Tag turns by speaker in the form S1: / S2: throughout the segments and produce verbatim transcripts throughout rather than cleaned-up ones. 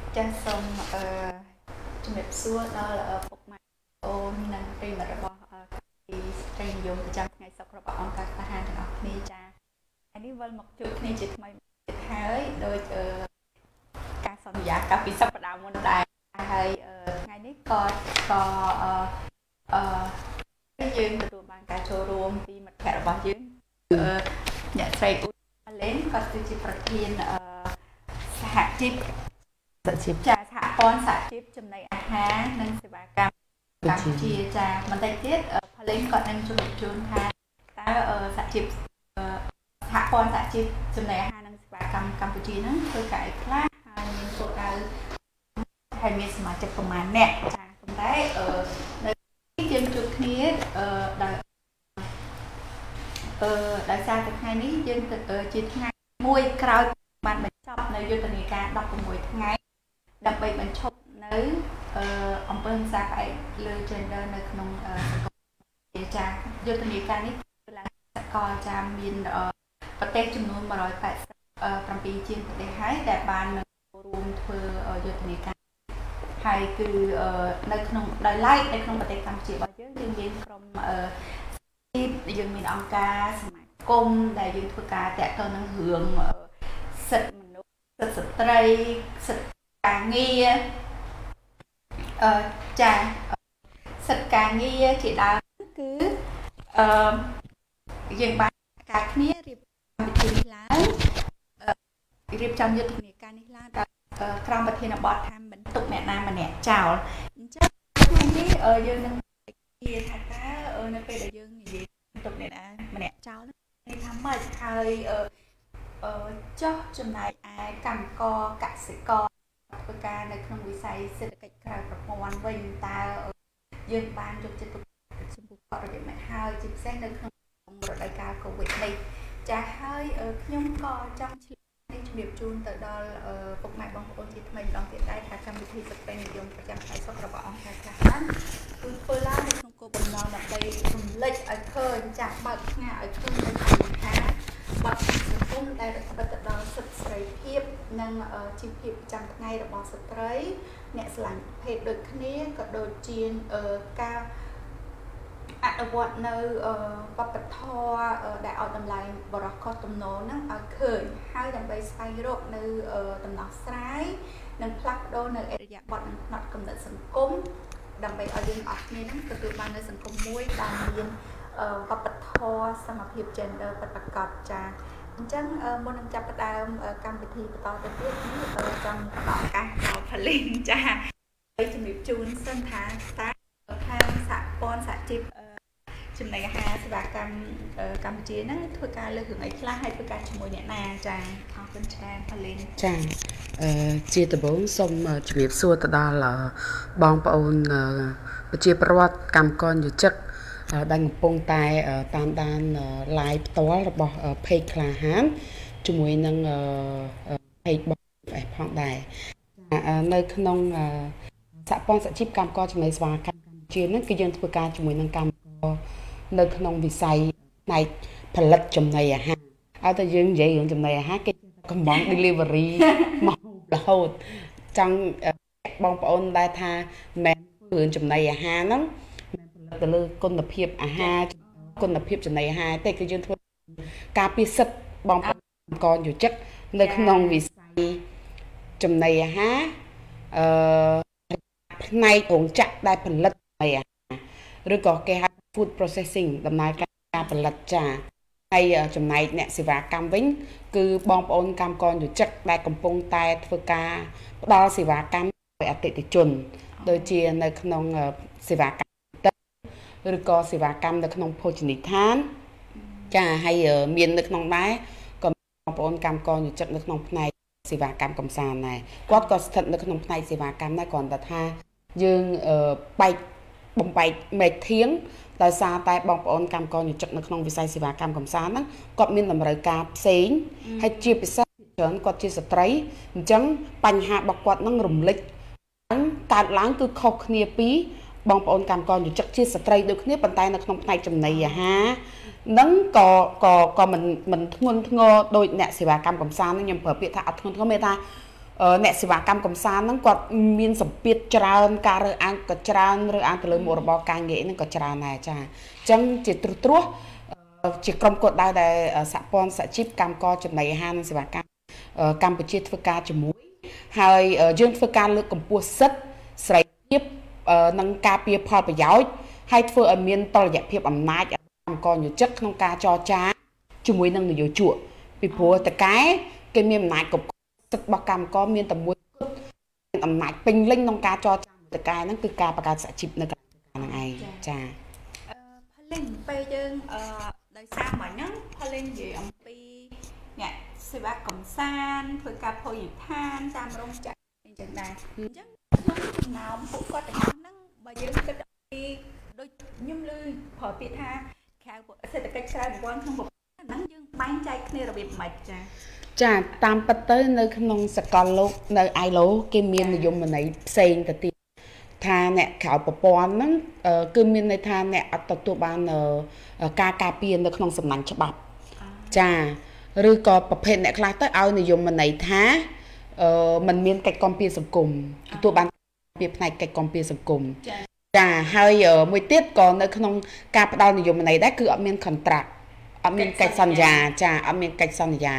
S1: ចាសសូមអឺជំរាបសួរដល់ពុកម៉ែអូននិងប្រិយមិត្តរបស់ពីស្ត្រីនិយមប្រចាំថ្ងៃសុក្ររបស់អង្គការក្លាហានទាំងអស់គ្នាចាថ្ងៃនេះវិលមកជួបគ្នាជាថ្មីទៀតហើយដោយការសន្យាកាលពីសប្តាហ៍មុនដែរហើយថ្ងៃនេះក៏ក៏អឺអឺយើងទទួលបានការចូលរួមពីមិត្តភ័ក្តិរបស់យើងអ្នកស្រីអ៊ូលេងគាត់គឺជាប្រធានអឺសហជីពសហជីពចាសហព័ន្ធសហជីពចំណីអាហារនិងសេវាកម្មកម្ពុជាចាបន្តិចទៀតផលិតគាត់នឹងជម្រាបជូនថាតើសហជីពសហព័ន្ធសហជីពចំណីអាហារនិងសេវាកម្មកម្ពុជាហ្នឹងធ្វើការអីខ្លះហើយមានគោលដៅហើយមានសមាជិកប្រមាណអ្នកចាប៉ុន្តែនៅយើងជួបគ្នាអឺដោយអឺដោយសារតែថ្ងៃនេះយើងជាថ្ងៃមួយក្រោយបានបញ្ចប់នៅយុទ្ធនាការដប់ប្រាំមួយថ្ងៃដើម្បីបញ្ឈប់នៅអំពើហិង្សាផ្អែកលើ gender នៅក្នុងសង្គមចាយុទ្ធនាការនេះគឺឡើងសកលចាមានប្រទេសចំនួនone hundred eighty-sevenជាងប្រទេសហើយដែលបានរួមធ្វើយុទ្ធនាការហើយគឺនៅក្នុងដោយឡែកនៅក្នុងប្រទេសកម្ពុជារបស់យើងយើងមានក្រុមយើងមានអង្គការសមាគមដែលយើងធ្វើការតាក់ទងនឹងរឿងសិទ្ធិមនុស្សសិទ្ធិស្ត្រីសិទ្ធិការងារអឺចាសិទ្ធិការងារជាដើមគឺអឺយើងបានការគ្នារៀបវិធីនេះឡើងរៀបចំយុទ្ធនាការនេះឡើងដល់ក្រុមប្រធានបទថាមិនទុកអ្នកណាម្នាក់ចោលអញ្ចឹងថ្ងៃនេះយើងនឹងនិយាយថាតើនៅពេលដែលយើងនិយាយទុកអ្នកណាម្នាក់ចោលនេះថាម៉េចហើយអឺចុះចំណែកឯកម្មករកសិករធ្វើការនៅក្នុងវិស័យសេដ្ឋកិច្ចក្រៅប្រព័ន្ធវិញតើយើងបានយកចិត្តទុកដាក់ចំពោះគាត់របៀបម៉េចហើយជាពិសេសនៅក្នុងរដូវកាលកូវីដនេះចាស់ហើយខ្ញុំក៏ចង់ឆ្លៀតនេះជំរាបជូនទៅដល់ពុកម៉ែបងប្អូនជាថ្មីម្ដងទៀតដែរថាកម្មវិធីស្ត្រីនិយមប្រចាំថ្ងៃសុក្ររបស់អង្គការខ្លះហ្នឹងគឺធ្វើឡើងនៅក្នុងគោលបំណងដើម្បីរំលេចឲ្យឃើញចាស់បើកថ្ងាសឲ្យឃើញនៅក្នុងថាបាត់សង្គមដែលរំកិតទៅដល់សិទ្ធិសេរីភាពនិងជីវភាពប្រចាំថ្ងៃរបស់ស្ត្រីអ្នកស្រឡាញ់ភេទដូចគ្នាក៏ដូចជាការអនុវត្តនៅវប្បធម៌ដែលឲ្យតម្លៃបរិសុទ្ធខុសទំនោរហ្នឹងឲ្យឃើញហើយដើម្បីស្វែងរកនៅដំណោះស្រាយនិងផ្លាស់ប្ដូរនៅអរិយាប័ត្រនិងផ្នត់គំនិតសង្គមដើម្បីឲ្យយើងអស់គ្នាហ្នឹងទទួលបាននៅសង្គមមួយដែលមានវប្បធម៌សមភាព gender ពិតប្រាកដចាអញ្ចឹងមុននឹងចាប់ផ្ដើមកម្មវិធីបន្តទៅទៀតចង់ផ្ដល់ឱកាសដល់ផលិតចាហើយជំរាបជូនសិនថាតើខាងសហព័ន្ធសហជីពចំណីអាហារសេវាកម្មកម្ពុជាហ្នឹងធ្វើការលើរឿងអីខ្លះហើយធ្វើការជាមួយអ្នកណាចាអរគុណច្រើនផលិត
S2: ចាអឺជាដំបូងសូមជំរាបសួរទៅដល់បងប្អូនប្រជាពលរដ្ឋកម្មករយុជិកដែលកំពុងតែតាមដាន live ផ្ទាល់របស់ page ក្លាហានជាមួយនឹង page របស់ អេស ផងដែរនៅក្នុងសហព័ន្ធសហជីពកម្មករចំណីសេវាកម្មកម្ពុជាហ្នឹងគឺយើងធ្វើការជាមួយនឹងកម្មករនៅក្នុងវិស័យផ្នែកផលិតចំណីអាហារឲ្យតែយើងនិយាយរឿងចំណីអាហារគេកំង delivery មករហូតចង់បងប្អូនដែរថាមិនធ្វើរឿងចំណីអាហារហ្នឹងទៅលើគុណភាពអាហារគុណភាពចំណីអាហារតែគឺយើងធ្វើការពិសិដ្ឋបងប្អូនកនយុជិកនៅក្នុងវិស័យចំណីអាហារអឺផ្នែករោងចក្រដែលផលិតចំណីអាហារឬក៏គេហៅ food processing ដំណើរការផលិតចាហើយចំណែកអ្នកសេវាកម្មវិញគឺបងប្អូនកម្មករយុជិកដែលកំពុងតែធ្វើការផ្ដល់សេវាកម្មឲ្យអតិថិជនដូចជានៅក្នុងសេវាកម្មឬក៏សេវាកម្មនៅក្នុងភោជនីយដ្ឋានចាហើយមាននៅក្នុងដែរក៏បងប្អូនកម្មករយុជិកនៅក្នុងផ្នែកសេវាកម្មកំសាន្តដែរគាត់ក៏ស្ថិតនៅក្នុងផ្នែកសេវាកម្មដែរគ្រាន់តែថាយើងបែកបំបែកមេឃធៀងដោយសារតែបងប្អូនកម្មករយុជិកនៅក្នុងវិស័យសេវាកម្មកំសាន្តហ្នឹងគាត់មានតម្រូវការផ្សេងហើយជាពិសេសច្រើនគាត់ជាស្ត្រីអញ្ចឹងបញ្ហារបស់គាត់នឹងរំលេចកើតឡើងគឺខុសគ្នាពីបងប្អូនកម្មករយុជិកជាស្ត្រីដូចគ្នាប៉ុន្តែនៅក្នុងផ្នែកចំណីអាហារនឹងក៏ក៏ក៏មិនមិនធ្ងន់ធ្ងរដោយអ្នកសេវាកម្មកំសាន្តខ្ញុំប្រើពាក្យថាអត់ធ្ងន់ធ្ងរមានថាអអ្នកសេវាកម្មកំសាន្តហ្នឹងគាត់មានសម្ពាធច្រើនការរើសអើងក៏ច្រើនរើសអើងទៅលើមុខរបរការងារហ្នឹងក៏ច្រើនដែរចាអញ្ចឹងជាត្រួសត្រាសជាក្រុមគោលដៅដែលសហព័ន្ធសហជីពកម្មករចំណីអាហារនិងសេវាកម្មកម្ពុជាធ្វើការជាមួយហើយយើងធ្វើការលើកកម្ពស់សិទ្ធិសេរីភាពនិងការពារផលប្រយោជន៍ហើយធ្វើឲ្យមានតុល្យភាពអំណាចកម្មករនិយោជិតក្នុងការចរចាជាមួយនឹងនយោជកពីព្រោះតកែគេមានអំណាចគ្រប់សិទ្ធិរបស់កម្មករមានតែមួយគត់មានអំណាចពេញលេញក្នុងការចរចាតកែហ្នឹងគឺការបង្កើតសហជីពនៅកន្លែងហ្នឹងឯងចា
S1: អឺផលិតពេលយើងអឺដោយសារមកហ្នឹងផលិតនិយាយអំពីអ្នកសេវាកំសាន្តធ្វើការភោជនីយដ្ឋានតាមរោងចក្រអីចឹងដែរអញ្ចឹងក្នុងចំណោមពួកគាត់ទាំងហ្នឹងបើយើងគិតអំពីដូចខ្ញុំឮប្រើពាក្យថាក្រៅសេដ្ឋកិច្ចក្រៅប្រព័ន្ធក្នុងប្រព័ន្ធហ្នឹងយើងបែងចែកគ្នារបៀបម៉េចចា
S2: ចាតាមពិតទៅនៅក្នុងសកលលោកនៅ i l o គេមាននិយមន័យផ្សេងទៅទៀតថាអ្នកក្រៅប្រព័ន្ធហ្នឹងគឺមានន័យថាអ្នកអត់ទទួលបានការការពារនៅក្នុងសំណាញ់ច្បាប់ចាឬក៏ប្រភេទអ្នកខ្លះទៅឲ្យនិយមន័យថាអឺมันមានកិច្ចគាំពារសង្គមទទួលបានពីផ្នែកកិច្ចគាំពារសង្គមចាហើយមួយទៀតក៏នៅក្នុងការផ្ដល់និយមន័យដែរគឺអត់មាន contract អត់មានកិច្ចសន្យាចាអត់មានកិច្ចសន្យា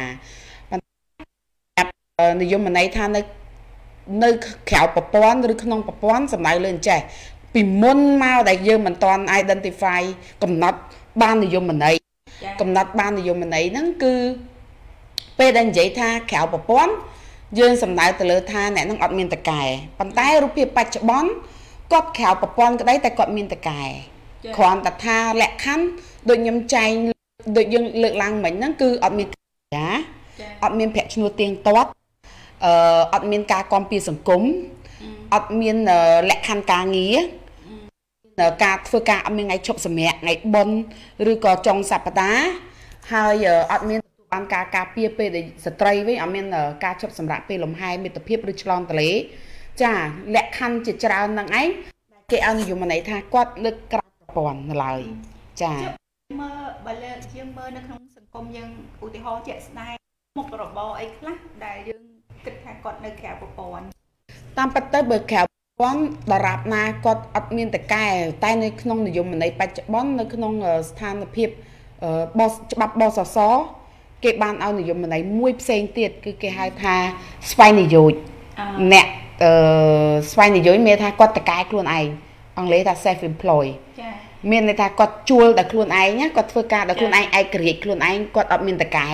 S2: និយមន័យថានៅនៅក្រៅប្រព័ន្ធឬក្នុងប្រព័ន្ធសំដៅលើអញ្ចេះពីមុនមកដែលយើងមិនទាន់ identify កំណត់បាននិយមន័យកំណត់បាននិយមន័យហ្នឹងគឺពេលដែលនិយាយថាក្រៅប្រព័ន្ធយើងសំដៅទៅលើថាអ្នកនឹងអត់មានតកែប៉ុន្តែរូបភាពបច្ចុប្បន្នគាត់ក្រៅប្រព័ន្ធក្តីតែគាត់មានតកែគ្រាន់តែថាលក្ខខណ្ឌដូចខ្ញុំចែងដូចយើងលើកឡើងមិញហ្នឹងគឺអត់មានចាអត់មានប្រាក់ឈ្នួលទៀងទាត់អឺអត់មានការគាំពារសង្គមអត់មានលក្ខខណ្ឌការងារការធ្វើការអត់មានថ្ងៃឈប់សម្រាកថ្ងៃបុណ្យឬក៏ចុងសប្តាហ៍ហើយអត់មានទទួលបានការការពារពេលដែលស្ត្រីវិញអត់មានការឈប់សម្រាកពេលលំហែមិត្តភាពឬឆ្លងទន្លេចាលក្ខខណ្ឌជាច្រើននឹងឯងគេឲ្យនិយមន័យថាគាត់លើកក្រៅប្រព័ន្ធនៅឡើយចា
S1: មើលបើលើយើងមើលនៅក្នុងសង្គមយើងឧទាហរណ៍ជាក់ស្ដែងមុខរបរអីខ្លះដែលយើងគិតថាគាត់នៅក្រៅប្រព័ន្ធ
S2: តាមពិតទៅបើក្រៅប្រព័ន្ធដរាបណាគាត់អត់មានតកែតែនៅក្នុងនិយមន័យបច្ចុប្បន្ននៅក្នុងស្ថានភាពបោះច្បាប់បសសគេបានឲ្យនិយមន័យមួយផ្សេងទៀតគឺគេហៅថាស្វ័យនិយោជអ្នកអឺស្វ័យនិយោជមានថាគាត់តកែខ្លួនឯងអង់គ្លេសថា self employed ចាមានន័យថាគាត់ជួលតែខ្លួនឯងណាគាត់ធ្វើការដោយខ្លួនឯងឯករាជ្យខ្លួនឯងគាត់អត់មានតកែ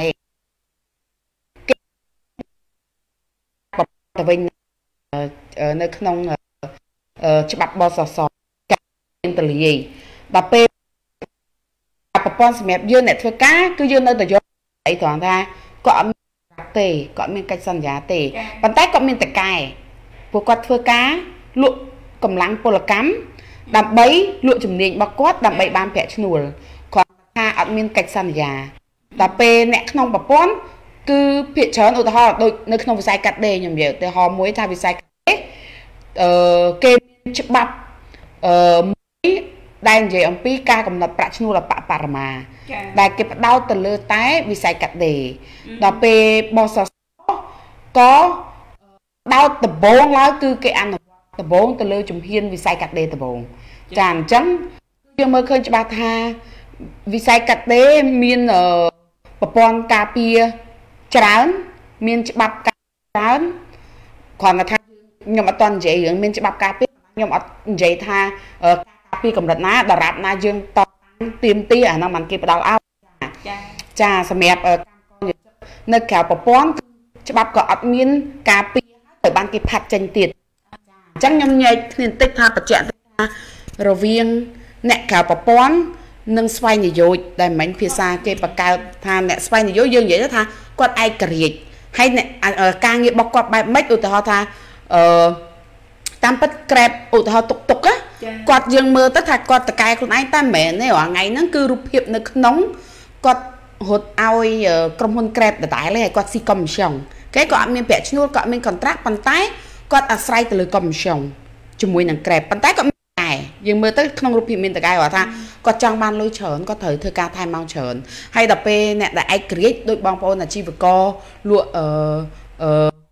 S2: ទៅវិញនៅក្នុងច្បាប់បសសមានតលាយដល់ពេលប្រព័ន្ធសម្រាប់យើងអ្នកធ្វើការគឺយើងនៅតែយកអីត្រង់ថាគាត់អត់មានទេគាត់មានកិច្ចសន្យាទេប៉ុន្តែគាត់មានតកែពួកគាត់ធ្វើការលក់កម្លាំងពលកម្មដើម្បីលក់ជំនាញរបស់គាត់ដើម្បីបានប្រាក់ឈ្នួលគាត់ថាអត់មានកិច្ចសន្យាដល់ពេលអ្នកក្នុងប្រព័ន្ធគឺភាគច្រើនឧទាហរណ៍ដូចនៅក្នុងវិស័យកាត់ដេរខ្ញុំនិយាយឧទាហរណ៍មួយថាវិស័យកាត់ដេរអឺគេមានច្បាប់អឺមួយដែលនិយាយអំពីការកំណត់ប្រាក់ឈ្នួលអបបរមាដែលគេផ្ដោតទៅលើតែវិស័យកាត់ដេរដល់ពេលបសសក៏ដោតដំបងឡើយគឺគេអនុវត្តដំបងទៅលើជំហានវិស័យកាត់ដេរដំបងចាអញ្ចឹងយើងមើលឃើញច្បាស់ថាវិស័យកាត់ដេរមានប្រព័ន្ធការពារច្រើនមានច្បាប់ការច្រើនគ្រាន់តែថាខ្ញុំអត់តន់និយាយរឿងមានច្បាប់ការពារខ្ញុំអត់និយាយថាការពារកម្រិតណាដរាបណាយើងតទៀមទាអាហ្នឹងមិនគេផ្ដល់ឲ្យចាចាសម្រាប់កម្មករនៅក្រៅប្រព័ន្ធច្បាប់ក៏អត់មានការពារទៅបានគេផាត់ចេញទៀតអញ្ចឹងខ្ញុំញែកគ្នាបន្តិចថាបច្ចៈថារវាងអ្នកក្រៅប្រព័ន្ធនិងស្វ័យនិយោជដែលមិញភាសាគេបង្កើតថាអ្នកស្វ័យនិយោជយើងនិយាយថាគាត់ឯករាជ្យហើយការងាររបស់គាត់បែបម៉េចឧទាហរណ៍ថាអឺតាមពិតក្រែបឧទាហរណ៍តុកតុកគាត់យើងមើលទៅថាគាត់តកែខ្លួនឯងតែមិនមែនទេរាល់ថ្ងៃហ្នឹងគឺរូបភាពនៅក្នុងគាត់រត់ឲ្យក្រុមហ៊ុនក្រែបដដែលហើយគាត់ស៊ីកុំមីស្យងគេក៏អត់មានប្រាក់ឈ្នួលក៏អត់មាន contract ប៉ុន្តែគាត់អាស្រ័យទៅលើកុំមីស្យងជាមួយនឹងក្រែបប៉ុន្តែគាត់តែយើងមើលទៅក្នុងរូបភាពមានតកែគាត់ថាគាត់ចង់បានលុយច្រើនគាត់ត្រូវធ្វើការថែមម៉ោងច្រើនហើយដល់ពេលអ្នកដែលឯករាជ្យដូចបងប្អូនអាជីវករលក់អឺអឺ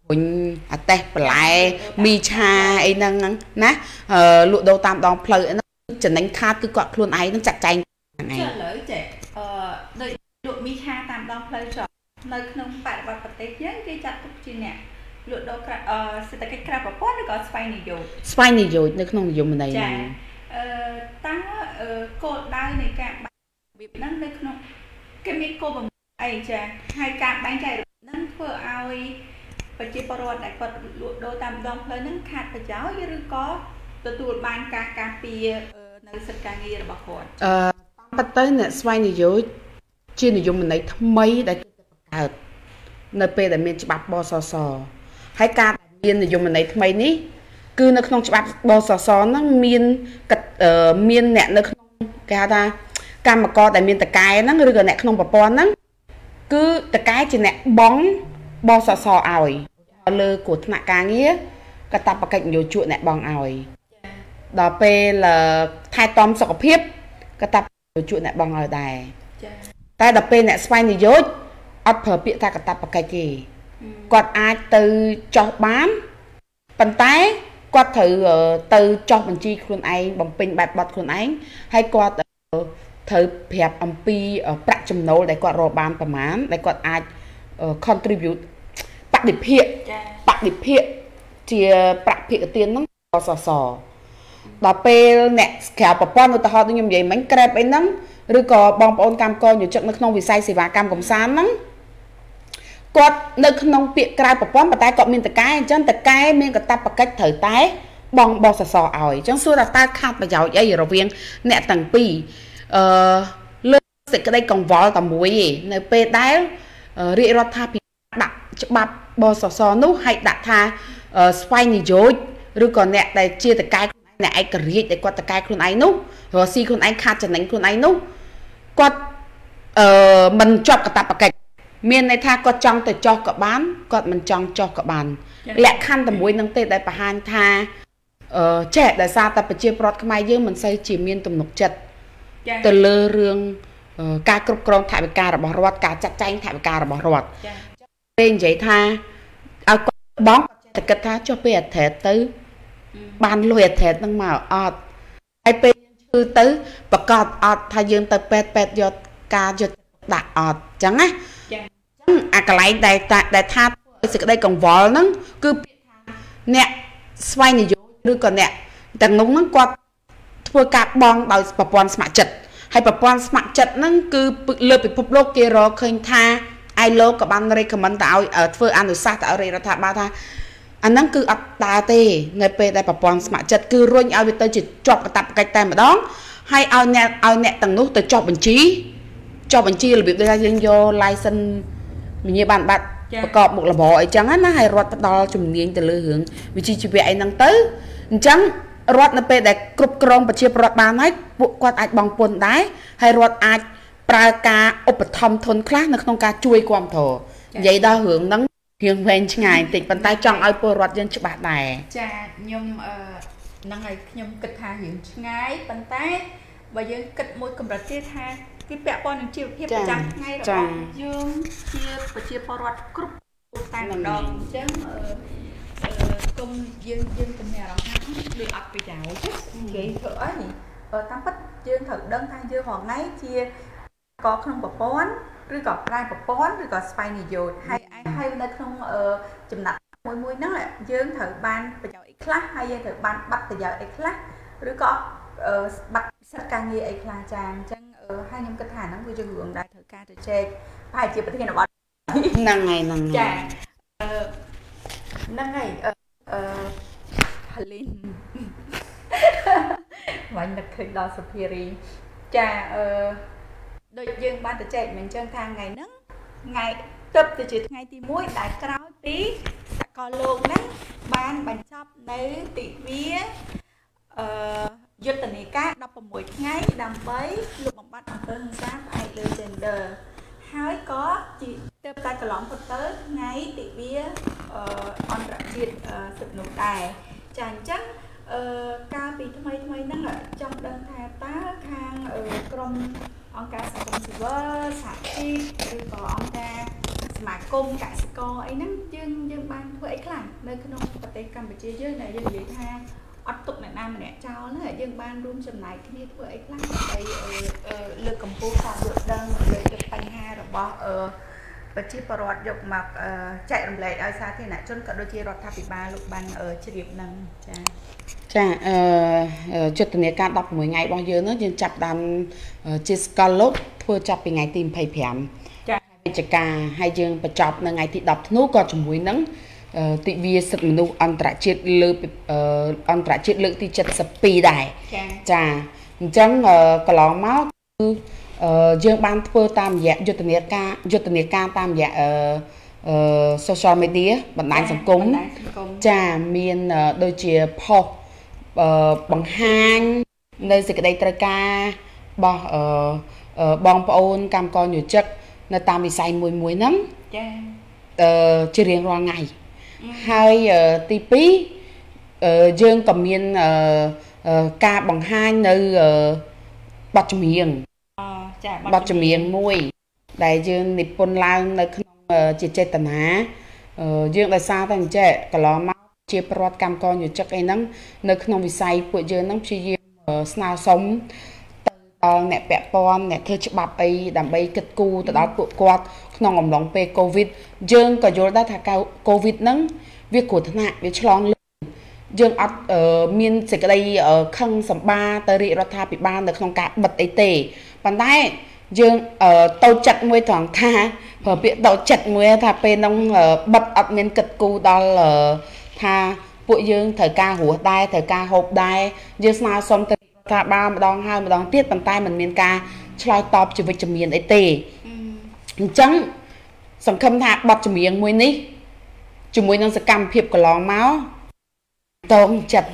S2: คุញអាតេះបន្លែមីឆាអីហ្នឹងណាលក់ដូរតាមដងផ្លូវហ្នឹងចំណេញខាតគឺគាត់ខ្លួនឯងនឹងចាក់ចែងហ្នឹងឯង
S1: ចុះឥឡូវចេះអឺដូចលក់មីឆាតាមដងផ្លូវចុះនៅក្នុងបរិបទប្រទេសយើងគេចាត់ទុកជាអ្នកលក់ដូរអឺសេដ្ឋកិច្ចក្រៅប្រព័ន្ធឬក៏ស្វ័យនិយោជន៍
S2: ស្វ័យនិយោជន៍នៅក្នុងនិយមន័យ
S1: ហ្នឹងអឺតើគោលដៅនៃការបាញ់របៀបហ្នឹងនៅក្នុងគេមានគោលបំណងអីចាហើយការបែងចែកហ្នឹងធ្វើឲ្យប្រជាពលរដ្ឋដែលគាត់លក់ដូរតាមដងផ្លូវហ្នឹងខាតប្រយោជន៍ឬក៏ទទួលបានការការពារនៅសិទ្ធិការងាររបស់គាត់
S2: អឺតាមពិតទៅអ្នកស្វ័យនិយោជន៍ជានិយមន័យថ្មីដែលគេបង្កើតនៅពេលដែលមានច្បាប់បសសហើយការមាននិយមន័យថ្មីនេះគឺនៅក្នុងច្បាប់បសសហ្នឹងមានមានអ្នកនៅក្នុងគេហៅថាកម្មករដែលមានតកែហ្នឹងឬក៏អ្នកក្នុងប្រព័ន្ធហ្នឹងគឺតកែជាអ្នកបងបសសឲ្យលើគ្រោះថ្នាក់ការងារកាតព្វកិច្ចនយោជកអ្នកបងឲ្យដល់ពេលថែទាំសុខភាពកាតព្វកិច្ចនយោជកអ្នកបងឲ្យដែរតែដល់ពេលអ្នកស្វ័យនិយោជន៍អត់ប្រើពាក្យថាកាតព្វកិច្ចទេគាត់អាចទៅចោះបានប៉ុន្តែគាត់ត្រូវទៅចោះបញ្ជីខ្លួនឯងបំពេញបែបបទខ្លួនឯងហើយគាត់ត្រូវប្រាប់អំពីប្រាក់ចំណូលដែលគាត់រកបានប្រមាណដែលគាត់អាច contribute បដិភាគបដិភាគជាប្រាក់ភាគទានហ្នឹងបសសដល់ពេលអ្នកក្រៅប្រព័ន្ធឧទាហរណ៍ដូចខ្ញុំនិយាយមិញក្រេបអីហ្នឹងឬក៏បងប្អូនកម្មករយោជិកនៅក្នុងវិស័យសេវាកម្មកំសាន្តហ្នឹងគាត់នៅក្នុងពាក្យក្រៅប្រព័ន្ធប៉ុន្តែគាត់មានតកែអញ្ចឹងតកែមានកាតព្វកិច្ចត្រូវតែបងបសសឲ្យអញ្ចឹងសួរថាតើខាតប្រយោជន៍អីរវាងអ្នកទាំងពីរអឺលើសេចក្តីកង្វល់តែមួយឯងនៅពេលដែលរាជរដ្ឋាភិបាលដាក់ច្បាប់បសសនោះឲ្យដាក់ថាស្វ័យនិយោជន៍ឬក៏អ្នកដែលជាតកែអ្នកឯករាជ្យដែលគាត់តកែខ្លួនឯងនោះរកស៊ីខ្លួនឯងខាតចំណេញខ្លួនឯងនោះគាត់អឺមិនជាប់កាតព្វកិច្ចមានន័យថាគាត់ចង់ទៅចោះក៏បានគាត់មិនចង់ចោះក៏បានលក្ខខណ្ឌតែមួយនឹងទេដែលបង្ហាញថាអឺចេះដោយសារតែប្រជាពលរដ្ឋខ្មែរយើងមិនសូវជាមានទំនុកចិត្តទៅលើរឿងការគ្រប់គ្រងថវិការបស់រដ្ឋការចាត់ចែងថវិការបស់រដ្ឋពេលនិយាយថាឲ្យគាត់បងគាត់ចេះតែគិតថាចុះពេលអធិរទៅបានលុយអធិរហ្នឹងមកអត់ហើយពេលយើងឈឺទៅប្រកាសអត់ថាយើងទៅពេទ្យពេទ្យយកការយកដាក់អត់អញ្ចឹងណាចាអញ្ចឹងអាកន្លែងដែលដែលថាធ្វើសេចក្តីកង្វល់ហ្នឹងគឺពាក្យថាអ្នកស្វ័យនិយោជន៍ឬក៏អ្នកទាំងនោះហ្នឹងគាត់ធ្វើការបងដោយប្រព័ន្ធស្ម័គ្រចិត្តហើយប្រព័ន្ធស្ម័គ្រចិត្តហ្នឹងគឺលើពិភពលោកគេរកឃើញថាឯលោកក៏បាន recommend ទៅឲ្យធ្វើអនុសាសន៍ទៅឲ្យរដ្ឋាភិបាលថាអាហ្នឹងគឺអត់ដើរទេនៅពេលដែលប្រព័ន្ធស្ម័គ្រចិត្តគឺរុញឲ្យវាទៅជាជាប់កាតព្វកិច្ចតែម្ដងហើយឲ្យអ្នកឲ្យអ្នកទាំងនោះទៅចុះបញ្ជីចុះបញ្ជីរបៀបដូចថាយើងយក license វិញ្ញាបនបត្រប្រកបមុខរបរអីចឹងណាហើយរដ្ឋផ្ដល់ជំនាញទៅលើរឿងវិជ្ជាជីវៈអីហ្នឹងទៅអញ្ចឹងរដ្ឋនៅពេលដែលគ្រប់គ្រងប្រជាពលរដ្ឋបានហើយពួកគាត់អាចបង់ពន្ធដែរហើយរដ្ឋអាចប្រើការឧបត្ថម្ភធនខ្លះនៅក្នុងការជួយគាំទ្រនិយាយដល់រឿងហ្នឹងរៀងវែងឆ្ងាយបន្តិចប៉ុន្តែចង់ឲ្យពលរដ្ឋយើងច្បាស់ដែរ
S1: ចាខ្ញុំអឺហ្នឹងហើយខ្ញុំគិតថារៀងឆ្ងាយប៉ុន្តែបើយើងគិតមួយកម្រិតទៀតថាគឺពាក់ព័ន្ធនឹងជីវភាពប្រចាំថ្ងៃរបស់យើងជាប្រជាពលរដ្ឋគ្រប់តែម្ដងអញ្ចឹងអឺគុំយើងយើងទំនាក់អារម្មណ៍ថាដូចអត់ប្រយោជន៍និយាយធ្វើអីតាមពិតយើងត្រូវដឹងថាយើងរងថ្ងៃជាកក្នុងប្រព័ន្ធឬក៏ក្រៅប្រព័ន្ធឬក៏ស្វ័យនិយោជន៍ហើយហើយនៅក្នុងចំណាត់មួយមួយហ្នឹងយើងត្រូវបានប្រយោជន៍អីខ្លះហើយយើងត្រូវបានបាត់ប្រយោជន៍អីខ្លះឬក៏បាត់សិទ្ធិការងារអីខ្លះចាអញ្ចឹងហើយខ្ញុំគិតថាហ្នឹងវាជារឿងដែលត្រូវការទៅជែកប្រហែលជាប្រធានបទ
S2: ហ្នឹងហើយហ្នឹង
S1: ចាអឺហ្នឹងហើយអឺហលីនវិញនឹកឃើញដល់សុភារីចាអឺដូចយើងបានទៅចែកមិនអញ្ចឹងថាថ្ងៃហ្នឹងថ្ងៃទើបទៅជាថ្ងៃទីមួយដែលក្រោយពីសកលលោកហ្នឹងបានបញ្ចប់នៅទិវាអឺយុទ្ធនាការដប់ប្រាំមួយថ្ងៃដើម្បីលុបបំបាត់អំពើហិង្សាផ្អែកលើ gender ហើយក៏ជាទើបតែកន្លងផុតទៅថ្ងៃទិវាអន្តរជាតិសិទ្ធិមនុស្សដែរចាអញ្ចឹងអឺកាលពីថ្មីថ្មីហ្នឹងចង់ដឹងថាតើខាងក្រមអង្គការសង្គមស៊ីវិលសហជីពឬក៏អង្គការសិមាគមកសិករអីហ្នឹងយើងយើងបានធ្វើអីខ្លះនៅក្នុងប្រទេសកម្ពុជាយើងដែលយើងនិយាយថាអត់ទុកអ្នកណាម្នាក់ចោលហ្នឹងយើងបានរួមចំណែកគ្នាធ្វើអីខ្លះដើម្បីលើកកម្ពស់ការយល់ដឹងលើកទឹកបញ្ហារបស់ប្រជាពលរដ្ឋយកមកចែករំលែកឲ្យសាធារណជនក៏ដូចជារដ្ឋាភិបាលលោកបានជ្រាបនឹងចា
S2: ចាអឺយុទ្ធនាការដប់ប្រាំមួយថ្ងៃរបស់យើងហ្នឹងយើងចាប់តាមជាសកលលោកធ្វើចាប់ពីថ្ងៃទីម្ភៃប្រាំចាវិជ្ជការហើយយើងបញ្ចប់នៅថ្ងៃទីដប់ធ្នូក៏ជាមួយនឹងទិវាសិទ្ធិមនុស្សអន្តរជាតិលើកអន្តរជាតិលើកទី칠십 twoដែរចាអញ្ចឹងកន្លងមកគឺយើងបានធ្វើតាមរយៈយុទ្ធនាការយុទ្ធនាការតាមរយៈអឺ social media បណ្ដាញសង្គមចាមានដូចជាផុសបង្ហាញនៅសេចក្តីត្រូវការរបស់បងប្អូនកម្មករនិយោជិតនៅតាមវិស័យមួយមួយហ្នឹងចាអឺជារៀងរាល់ថ្ងៃហើយទីពីរយើងក៏មានការបង្ហាញនៅបទចម្រៀងចាបទចម្រៀងមួយដែលយើងនិពន្ធឡើងនៅក្នុងជាចេតនាយើងដោយសារតែអញ្ចឹងកន្លងមកជាប្រវត្តិកម្មករនិយោជិតអីហ្នឹងនៅក្នុងវិស័យពួកយើងហ្នឹងព្យាយាមស្នើសុំទៅដល់អ្នកពាក់ព័ន្ធអ្នកធ្វើច្បាប់អីដើម្បីគិតគូរទៅដល់ពួកគាត់ក្នុងអំឡុងពេលកូវីដយើងក៏យល់ដែរថាកូវីដហ្នឹងវាគ្រោះថ្នាក់វាឆ្លងលើយើងអត់មានសេចក្តីខឹងសម្បាទៅរាជរដ្ឋាភិបាលនៅក្នុងការបិទអីទេប៉ុន្តែយើងតូចចិត្តមួយត្រង់ថាប្រើពាក្យតូចចិត្តមួយថាពេលហ្នឹងបិទអត់មានគិតគូរដល់ថាពួកយើងត្រូវការរស់ដែរត្រូវការហូបដែរយើងស្នើសុំទៅរដ្ឋាភិបាលម្ដងហើយម្ដងទៀតប៉ុន្តែมันមានការឆ្លើយតបជាវិជ្ជមានអីទេអញ្ចឹងសង្ឃឹមថាបទចម្រៀងមួយនេះជាមួយនឹងសកម្មភាពកន្លងមកតងចិត្ត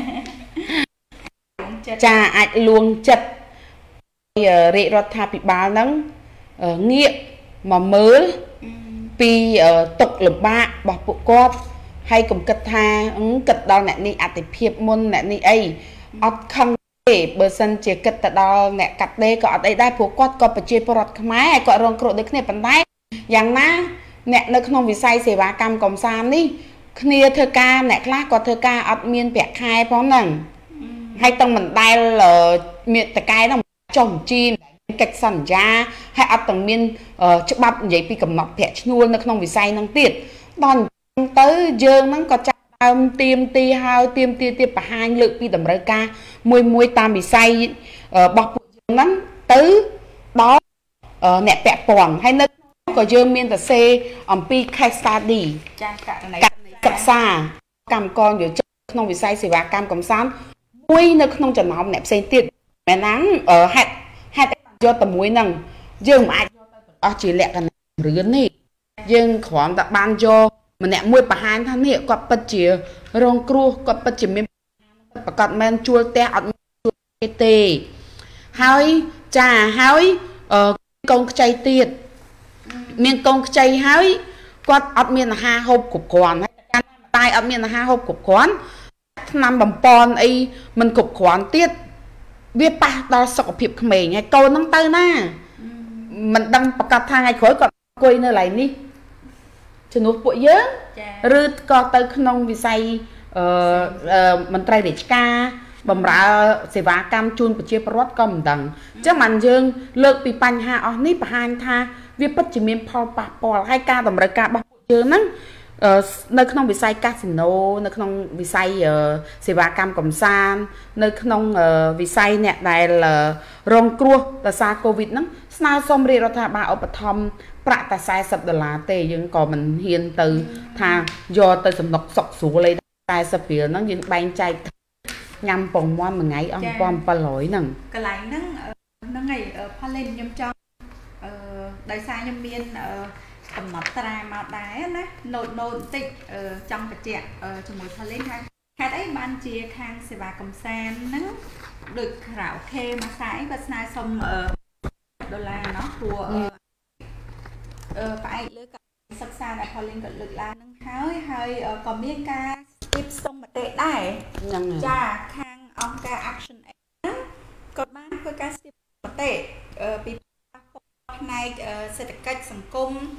S2: ចាអាចលួងចិត្តរាជរដ្ឋាភិបាលហ្នឹងងាកមកមើលពីទុកលំបាករបស់ពួកគាត់ហើយកុំគិតថាគិតដល់អ្នកនេះអតិភិបមុនអ្នកនេះអីអត់ខឹងទេបើសិនជាគិតទៅដល់អ្នកកាត់ដេរក៏អត់អីដែរព្រោះគាត់ក៏ប្រជាពលរដ្ឋខ្មែរហើយគាត់រងគ្រោះដូចគ្នាប៉ុន្តែយ៉ាងណាអ្នកនៅក្នុងវិស័យសេវាកម្មកំសាន្តនេះគ្នាធ្វើការអ្នកខ្លះក៏ធ្វើការអត់មានប្រាក់ខែផងហ្នឹងហើយទាំងមិនដែលមានតកែហ្នឹងចុះបញ្ជីកិច្ចសន្យាហើយអត់ទាំងមានច្បាប់និយាយពីកំណត់ប្រាក់ឈ្នួលនៅក្នុងវិស័យហ្នឹងទៀតដល់ទៅយើងហ្នឹងក៏ចាប់ដើមទៀមទីហើយទៀមទីទៀតបង្ហាញលើកពីតម្រូវការមួយមួយតាមវិស័យរបស់ពួកយើងហ្នឹងទៅដល់អ្នកពាក់ព័ន្ធហើយនៅក៏យើងមានតែសេអំពី case study ចាករណីសិក្សាកម្មករនិយោជិតក្នុងវិស័យសេវាកម្មកំសាន្តមួយនៅក្នុងចំណោមអ្នកផ្សេងទៀតមែនហ្នឹងហេតុហេតុយកតែមួយហ្នឹងយើងមិនអាចយកទៅអស់ជាលក្ខណៈរឿននេះយើងគ្រាន់តែបានយកម្នាក់មួយបង្ហាញថានេះគាត់ពិតជារងគ្រោះគាត់ពិតជាមានប្រកាសមែនជួលផ្ទះអត់មានជួលទេហើយចាហើយកូនខ្ចីទៀតមានកូនខ្ចីហើយគាត់អត់មានអាហារហូបគ្រប់គ្រាន់ហើយតែអត់មានអាហារហូបគ្រប់គ្រាន់ថ្នាំបំពន់អីមិនគ្រប់គ្រាន់ទៀតវាប៉ះដល់សុខភាពក្មេងហើយកូនហ្នឹងទៅណាមិនដឹងប្រកាសថាថ្ងៃក្រោយគាត់អង្គុយនៅកន្លែងនេះជំនួសពួកយើងឬក៏ទៅក្នុងវិស័យអឺមន្ត្រីរាជការបម្រើសេវាកម្មជូនប្រជាពលរដ្ឋក៏មិនដឹងអញ្ចឹងបានយើងលើកពីបញ្ហាអស់នេះបង្ហាញថាវាពិតជាមានផលប៉ះពាល់ហើយការតម្រូវការរបស់ពួកយើងហ្នឹងនៅក្នុងវិស័យកាស៊ីណូនៅក្នុងវិស័យសេវាកម្មកំសាន្តនៅក្នុងវិស័យអ្នកដែលរងគ្រោះដោយសារកូវីដហ្នឹងស្នើសុំរាជរដ្ឋាភិបាលឧបត្ថម្ភប្រាក់តែ40ដុល្លារទេយើងក៏មិនហ៊ានទៅថាយកទៅសំណុកសុកស្រួលឯ40រៀលហ្នឹងយើងបែងចែកញ៉ាំពងមាន់មួយថ្ងៃអង្គ1700ហ្នឹង
S1: កន្លែងហ្នឹងហ្នឹងហើយផលលេងខ្ញុំចង់អឺដោយសារខ្ញុំមានកំណត់ត្រាមកដែរណាណូតណូតបន្តិចចង់បញ្ជាក់ជាមួយផលលេងថាហេតុអីបានជាខាងសេវាកំសាន្តហ្នឹងដូចក្រៅខេមួយខ្សែគាត់ស្នើសុំដុល្លារเนาะព្រោះអឺផ្អែកលើការសិក្សាដែលផលលេងគាត់លើកឡើងហ្នឹងហើយហើយក៏មានការស្ទាបស្ទង់មតិដែរហ្នឹងចាខាងអង្គការ Action Aid ហ្នឹងគាត់បានធ្វើការស្ទាបមតិពីផ្នែកសេដ្ឋកិច្ចសង្គម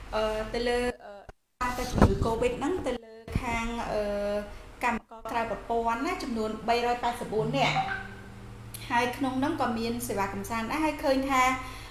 S1: ទៅលើបានទៅជំងឺ Covid ហ្នឹងទៅលើខាងកម្មករក្រៅប្រព័ន្ធណាចំនួនba trăm tám mươi tưនាក់ហើយក្នុងហ្នឹងក៏មានសេវាកម្សាន្តដែរហើយឃើញថា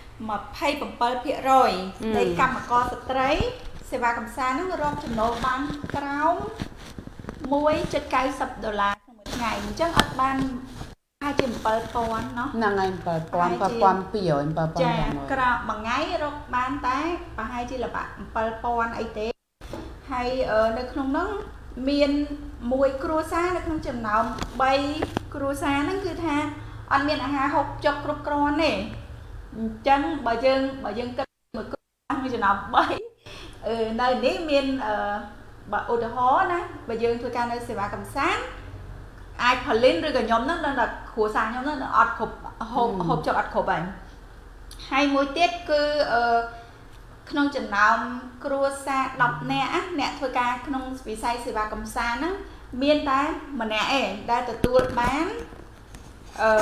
S1: 27%នៃកម្មករស្ត្រីសេវាកម្សាន្តហ្នឹងរកចំណូលបានក្រោមone point nine zeroដុល្លារក្នុងមួយថ្ងៃអញ្ចឹងអត់បានហើយជាseven thousandเนาะ
S2: ហ្នឹងហើយseven thousand seven thousand two hundred seven thousand
S1: ចាក្រៅមួយថ្ងៃរកបានតែប្រហែលជាល្បាក់seven thousandអីទេហើយនៅក្នុងហ្នឹងមានមួយគ្រួសារនៅក្នុងចំណោមthreeគ្រួសារហ្នឹងគឺថាអត់មានអាហារហូបចុកគ្រប់គ្រាន់ទេអញ្ចឹងបើយើងបើយើងគិតមួយគ្រួសារមានចំណោមthreeអឺនៅនេះមានអឺបើឧទាហរណ៍ណាបើយើងធ្វើការនៅសេវាកម្សាន្តអាចផលិនឬក៏ខ្ញុំហ្នឹងដល់តែគ្រួសារខ្ញុំហ្នឹងអត់គ្រប់ហូបហូបចុកអត់គ្រប់ហើយហើយមួយទៀតគឺអឺក្នុងចំណោមគ្រួសារtenនាក់អ្នកធ្វើការក្នុងវិស័យសេវាកម្សាន្តហ្នឹងមានតែម្នាក់ឯងដែលទទួលបានអឺ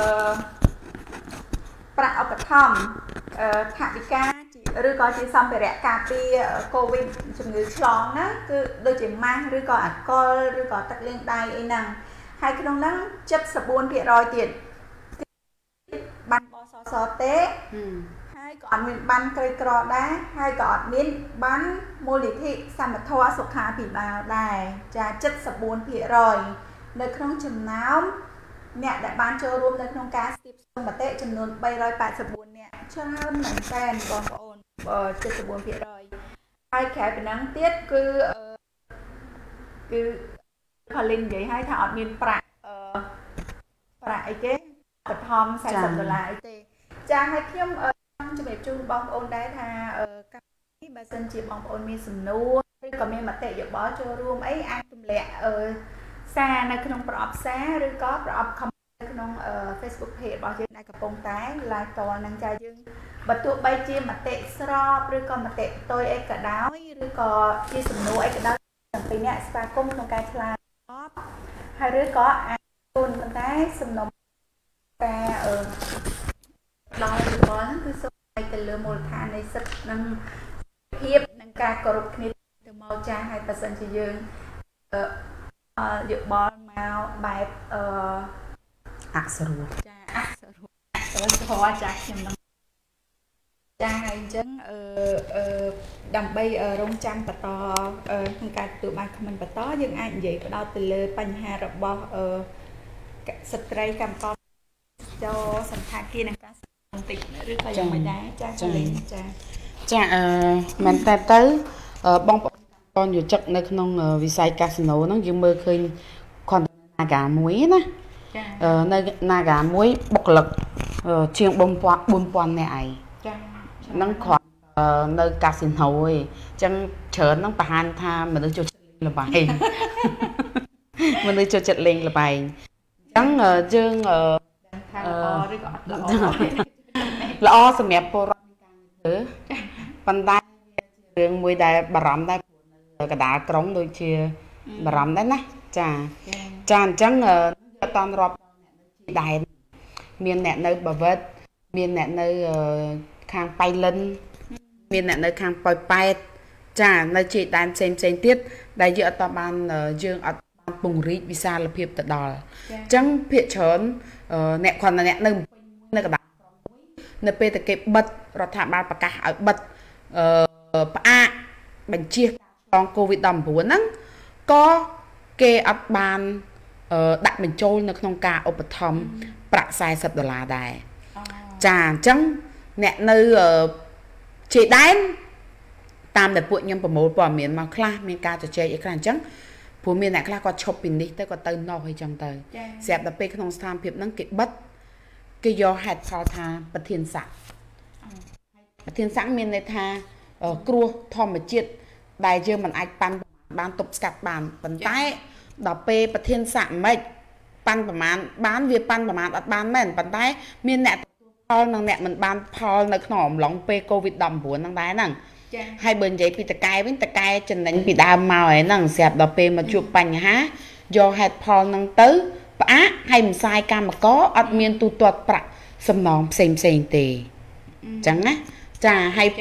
S1: ប្រាក់ឧបត្ថម្ភអឺថវិកាឬក៏ជាសម្ភារៈការពារ Covid ជំងឺឆ្លងណាគឺដូចជាម៉ាស់ឬក៏អាល់កុលឬក៏ទឹកលាងដៃអីហ្នឹងហើយក្នុងហ្នឹងseventy-four percentទៀតបានបសសទេហើយក៏អត់មានបានក្រីក្រដែរហើយក៏អត់មានបានមូលនិធិសម្បធម៌សុខាភិបាលដែរចាseventy-four percentនៅក្នុងចំណោមអ្នកដែលបានចូលរួមនៅក្នុងការស្ទាបស្ទង់មតិចំនួនthree hundred eighty-fourនាក់ច្រើនមែនតើបងប្អូនseventy-four percentហើយក្រៅពីហ្នឹងទៀតគឺគឺផលិននិយាយឲ្យថាអត់មានប្រាក់អឺប្រាក់អីគេបឋមfortyដុល្លារអីទេចាហើយខ្ញុំជំរាបជូនបងប្អូនដែរថាកម្មវិធីបើសិនជាបងប្អូនមានសំណួរឬក៏មានមតិយោបល់ចូលរួមអីអាចទម្លាក់អឺសារនៅក្នុងប្រអប់សារឬក៏ប្រអប់ comment នៅក្នុង Facebook page របស់យើងដែលកំពុងតែ live តនឹងចាយើងបើទោះបីជាមតិស្របឬក៏មតិផ្ទុយអីក៏ដោយឬក៏ជាសំណួរអីក៏ដោយទាំងពីរអ្នកស្វាគមន៍ក្នុងការឆ្លើយតបហើយឬក៏អាចជូនប៉ុន្តែសំណុំការអឺដល់យោបល់ហ្នឹងគឺសូមឲ្យទៅលើមូលដ្ឋាននៃសិទ្ធិនិងភាពនិងការគោរពគ្នាទៅមកចាហើយបើសិនជាយើងអឺយោបល់មកបែបអឺ
S2: អក្សរ
S1: ចាអក្សរអក្សរធម៌ចាខ្ញុំនឹងចាហើយអញ្ចឹងអឺអឺដើម្បីរងចាំបន្តក្នុងការទទួលបានខមមិនបន្តយើងអាចនិយាយផ្ដោតទៅលើបញ្ហារបស់អឺស្ត្រីកម្មករចូលសន្តាគារនិងការបន្តិចឬក៏យ៉ាងម៉េចដែរចាចា
S2: ចាអឺមែនតើទៅបងប្អូនកម្មករយុជិកនៅក្នុងវិស័យកាស៊ីណូហ្នឹងយើងមើលឃើញខន Naga មួយណាចានៅ Naga មួយបុគ្គលិកជាងfour thousandនាក់ឯងចាហ្នឹងគ្រាន់នៅកាស៊ីណូឯងអញ្ចឹងច្រើនហ្នឹងបង្ហាញថាមនុស្សចូលចិត្តលេងល្បែងមនុស្សចូលចិត្តលេងល្បែងអញ្ចឹងយើង
S1: ថាល្អឬក៏អត់
S2: ល្អល្អសម្រាប់ពលរដ្ឋនៃការធ្វើប៉ុន្តែវាជារឿងមួយដែលបារម្ភដែរព្រោះនៅកណ្ដាលក្រុងដូចជាបារម្ភដែរណាចាចាអញ្ចឹងអត់តាន់រាប់អ្នកនៅជាដែនមានអ្នកនៅបាវិតមានអ្នកនៅខាងបៃលិនមានអ្នកនៅខាងប៉ោយប៉ែតចានៅជាដែនផ្សេងផ្សេងទៀតដែលយើងអត់បានយើងអត់បានពង្រីកវិសាលភាពទៅដល់អញ្ចឹងភាគច្រើនអ្នកគ្រាន់តែអ្នកនៅនៅកណ្ដាលក្រុងមួយនៅពេលតែគេបិទរដ្ឋាភិបាលប្រកាសឲ្យបិទអឺផ្អាកបញ្ជាការឆ្លង Covid nineteen ហ្នឹងក៏គេអត់បានដាក់បញ្ចូលនៅក្នុងការឧបត្ថម្ភប្រាក់fortyដុល្លារដែរចាអញ្ចឹងអ្នកនៅជាដែនតាមដែលពួកខ្ញុំប្រមូលព័ត៌មានមកខ្លះមានការជជែកអីខ្លះអញ្ចឹងព្រោះមានអ្នកខ្លះគាត់ឈប់ពីនេះទៅគាត់ទៅនោះអីចឹងទៅស្រាប់តែពេលក្នុងស្ថានភាពហ្នឹងគេបិទគេយកហេតុផលថាប្រធានស័ក្តិប្រធានស័ក្តិមានន័យថាគ្រោះធម្មជាតិដែលយើងមិនអាចប៉ាន់បានទប់ស្កាត់បានប៉ុន្តែដល់ពេលប្រធានស័ក្តិមិនប៉ាន់ប្រមាណបានវាប៉ាន់ប្រមាណអត់បានមែនប៉ុន្តែមានអ្នកទទួលផលនិងអ្នកមិនបានផលនៅក្នុងអំឡុងពេល Covid nineteen ហ្នឹងដែរហ្នឹងហើយបើនិយាយពីតកែវិញតកែចំណេញពីដើមមកហ្នឹងស្រាប់ដល់ពេលមកជួបបញ្ហាយកហេតុផលហ្នឹងទៅផ្អាកហើយមិនសាយកម្មករអត់មានទូទាត់ប្រាក់សំណងផ្សេងផ្សេងទេអញ្ចឹងណាចាហើយប្រាក់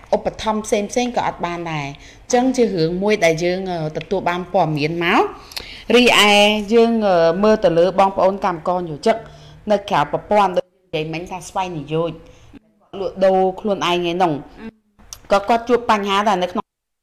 S2: ឧបត្ថម្ភផ្សេងផ្សេងក៏អត់បានដែរអញ្ចឹងជារឿងមួយដែលយើងទទួលបានព័ត៌មានមករីឯយើងមើលទៅលើបងប្អូនកម្មករយោជិកនៅក្រៅប្រព័ន្ធដូចនិយាយមិញថាស្វ័យនិយោជលក់ដូរខ្លួនឯងឯនោះក៏គាត់ជួបបញ្ហាដែរនៅក្នុង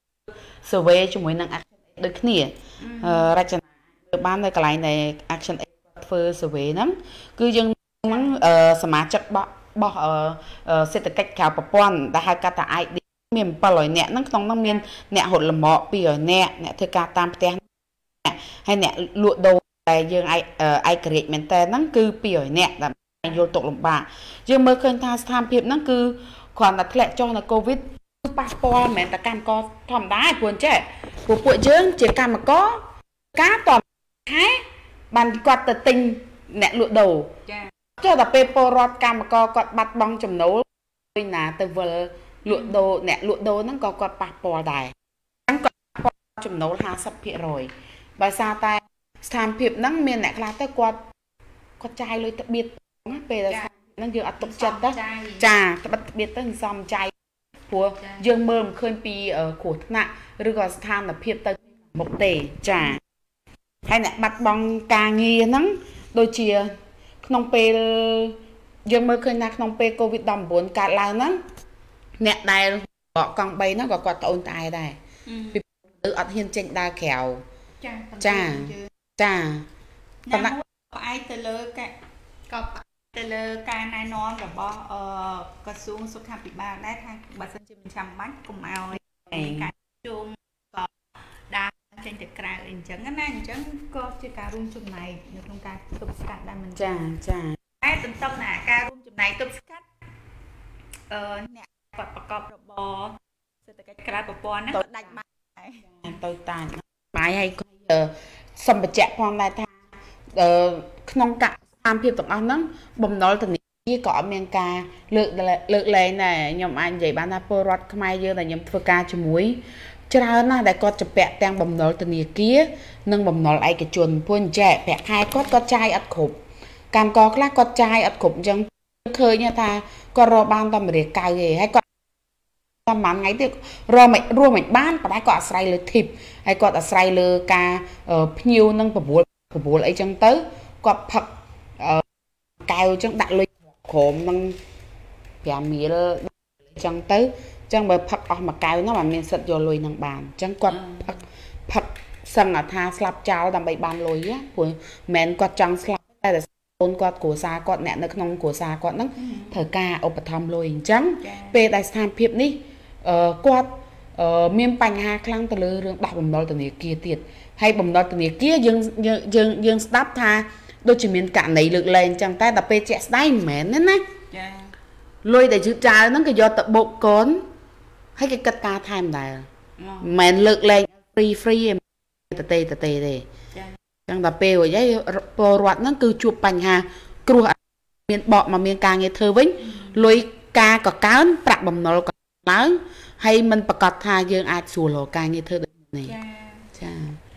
S2: survey ជាមួយនឹង Action Aid ដូចគ្នារចនាបាននៅកន្លែងដែល Action Aid ធ្វើ survey ហ្នឹងគឺយើងហ្នឹងសមាជិករបស់របស់សេដ្ឋកិច្ចក្រៅប្រព័ន្ធដែលហៅកាត់ថា ไอ ดี មានbảyរយនាក់ហ្នឹងក្នុងហ្នឹងមានអ្នកហុតលម្អពីររយនាក់អ្នកធ្វើការតាមផ្ទះហើយអ្នកលក់ដូរដែលយើងឯឯករាជ្យមែនតើហ្នឹងគឺពីររយនាក់ដែលយល់ទុកលំបាកយើងមើលឃើញថាស្ថានភាពហ្នឹងគឺគ្រាន់តែធ្លាក់ចុះនៅ COVID គឺប៉ះពាល់មិនមែនតែកម្មករធម្មតាទេព្រោះអញ្ចេះពួកពួកយើងជាកម្មករការតខែបានគាត់ទៅទិញអ្នកលក់ដូរចាចុះដល់ពេលពលរដ្ឋកម្មករគាត់បាត់បង់ចំណូលពីណាទៅវិលលក់ដូរអ្នកលក់ដូរហ្នឹងក៏គាត់ប៉ះពាល់ដែរអញ្ចឹងគាត់ប៉ះពាល់ចំណូលห้าสิบភាគរយបើសារតែស្ថានភាពហ្នឹងមានអ្នកខ្លះទៅគាត់គាត់ចាយលុយទៅបៀតណាពេលហ្នឹងយើងអត់ទុកចិត្តទៅចាត្បិតបៀតទៅសំចៃព្រោះយើងមើលមិនឃើញពីគ្រោះថ្នាក់ឬក៏ស្ថានភាពទៅមុខទេចាហើយអ្នកបាត់បង់ការងារហ្នឹងដូចជាក្នុងពេលយើងមើលឃើញថាក្នុងពេល COVID ដប់ប្រាំបួនកើតឡើងហ្នឹងអ្នកដែលបកកង់បីហ្នឹងក៏គាត់ត្អូញត្អែដែរពីព្រោះអត់ហ៊ានចេញដើរក្រៅចាចាចាប៉ុន្តែផ្អែកទៅលើក៏ក៏ទៅលើការណែនាំរបស់អឺក្រសួងសុខាភិបាលដែរថាបើសិនជាមិនចាំបាច់កុំឲ្យការជុំក៏ដើរចេញទៅក្រៅអីអញ្ចឹងណាអញ្ចឹងក៏ជាការរួមចំណែកនៅក្នុងការទប់ស្កាត់ដែរមិនចាចាតែទន្ទឹមនឹងការរួមចំណែកទប់ស្កាត់អឺអ្នកគាត់ប្រកបរបរសេដ្ឋកិច្ចក្រៅប្រព័ន្ធហ្នឹងក៏ដាច់បាយទៅតាញបាយហើយសម្បជៈផងដែរថាអឺក្នុងកស្ថានភាពទាំងអស់ហ្នឹងបំណុលធនាគារក៏អត់មានការលើកលើកលែងដែរខ្ញុំអាចនិយាយបានថាពលរដ្ឋខ្មែរយើងដែលខ្ញុំធ្វើការជាមួយច្រើនណាស់ដែលគាត់ចំពាក់ទាំងបំណុលធនាគារនិងបំណុលឯកជនព្រោះអញ្ចឹងប្រាក់ខែគាត់គាត់ចាយអត់គ្រប់កម្មករខ្លះគាត់ចាយអត់គ្រប់អញ្ចឹងឃើញថាគាត់រកបានតែម្រាកៅទេហើយគាត់តាមមួយថ្ងៃទៀតរកមិនរស់មិនបានប៉ុន្តែគាត់អាស្រ័យលើ tip ហើយគាត់អាស្រ័យលើការភ្ញៀវនិងប្រព័ន្ធប្រព័ន្ធអីចឹងទៅគាត់ផឹកកែវចឹងដាក់លុយក្រមនឹងប្រាំរៀលចឹងទៅចឹងបើផឹកអស់មួយកែវនោះមិនមានសិទ្ធយកលុយនឹងបានចឹងគាត់ផឹកផឹកសឹងថាស្លាប់ចោលដើម្បីបានលុយព្រោះមិនគាត់ចង់ស្លាប់តែកូនគាត់គ្រួសារគាត់អ្នកនៅក្នុងគ្រួសារគាត់ហ្នឹងត្រូវការឧបត្ថម្ភលុយអញ្ចឹងពេលដែលស្ថានភាពនេះគាត់មានបញ្ហាខ្លាំងទៅលើរឿងដោះបំណុលធនាគារទៀតហើយបំណុលធនាគារយើងយើងយើងស្ដាប់ថាដូចជាមានករណីលើកលែងអញ្ចឹងតែដល់ពេលជាក់ស្ដែងមិនមែនទេណាចាលុយដែលយឺតចោលហ្នឹងក៏យកទៅបូកកូនហើយគេគិតការថែមដែរមិនមែនលើកលែង free free ទេទេទេទេទេចាអញ្ចឹងដល់ពេលរួចហើយពលរដ្ឋហ្នឹងគឺជួបបញ្ហាគ្រោះមានបកមកមានការងារធ្វើវិញលុយការក៏កើនប្រាក់បំណុលក៏ឡើងហើយមិនប្រកាសថាយើងអាចស្រួលរកការងារធ្វើដូចនេះចាចា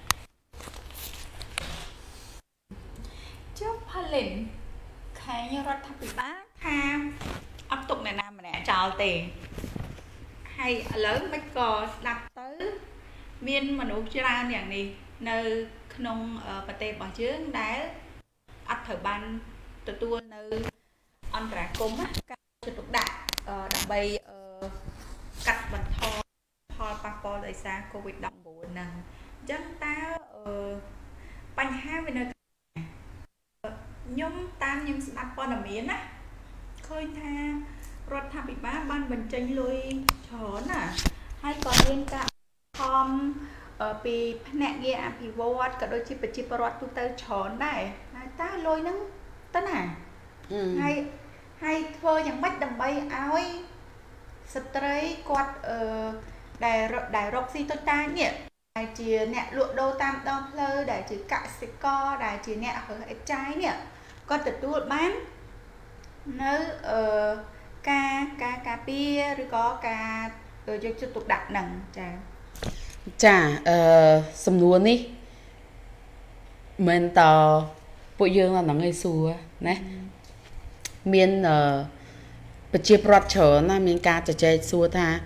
S1: ចុះផលិនខាងរដ្ឋាភិបាលថាអត់ទុកអ្នកណាម្នាក់ចោលទេហើយឥឡូវមិនក៏ស្ដាប់ទៅមានមនុស្សច្រើនយ៉ាងនេះនៅក្នុងប្រទេសរបស់យើងដែលអត់ត្រូវបានទទួលនៅអន្តរាគមន៍ការជទុកដាក់ដើម្បីកាត់បន្ថយផលប៉ះពាល់ដោយសារ COVID ដប់ប្រាំបួន ហ្នឹងអញ្ចឹងតើបញ្ហាវានៅខ្ញុំតាមខ្ញុំស្ដាប់ព័ត៌មានណាឃើញថារដ្ឋាភិបាលបានបញ្ចេញលុយច្រើនណាហើយក៏មានការខំពីភ្នាក់ងារអភិវឌ្ឍក៏ដូចជាប្រជាពលរដ្ឋទូទៅច្រើនដែរហើយតើលុយហ្នឹងទៅណាហើយហើយធ្វើយ៉ាងម៉េចដើម្បីឲ្យស្ត្រីគាត់អឺដែលដែលរកស៊ីតូចតាចនេះដែលជាអ្នកលក់ដូរតាមដងផ្លូវដែលជាកសិករដែលជាអ្នករើសអេតចាយនេះគាត់ទទួលបាននៅអឺការការការពារឬក៏ការយកចិត្តទុកដាក់ហ្នឹងចា
S2: ចាអឺសំណួរនេះមិនតពួកយើងដល់ហ្នឹងឯងសួរណាមានអឺប្រជាប្រដ្ឋច្រើនណាមានការជជែកសួរថា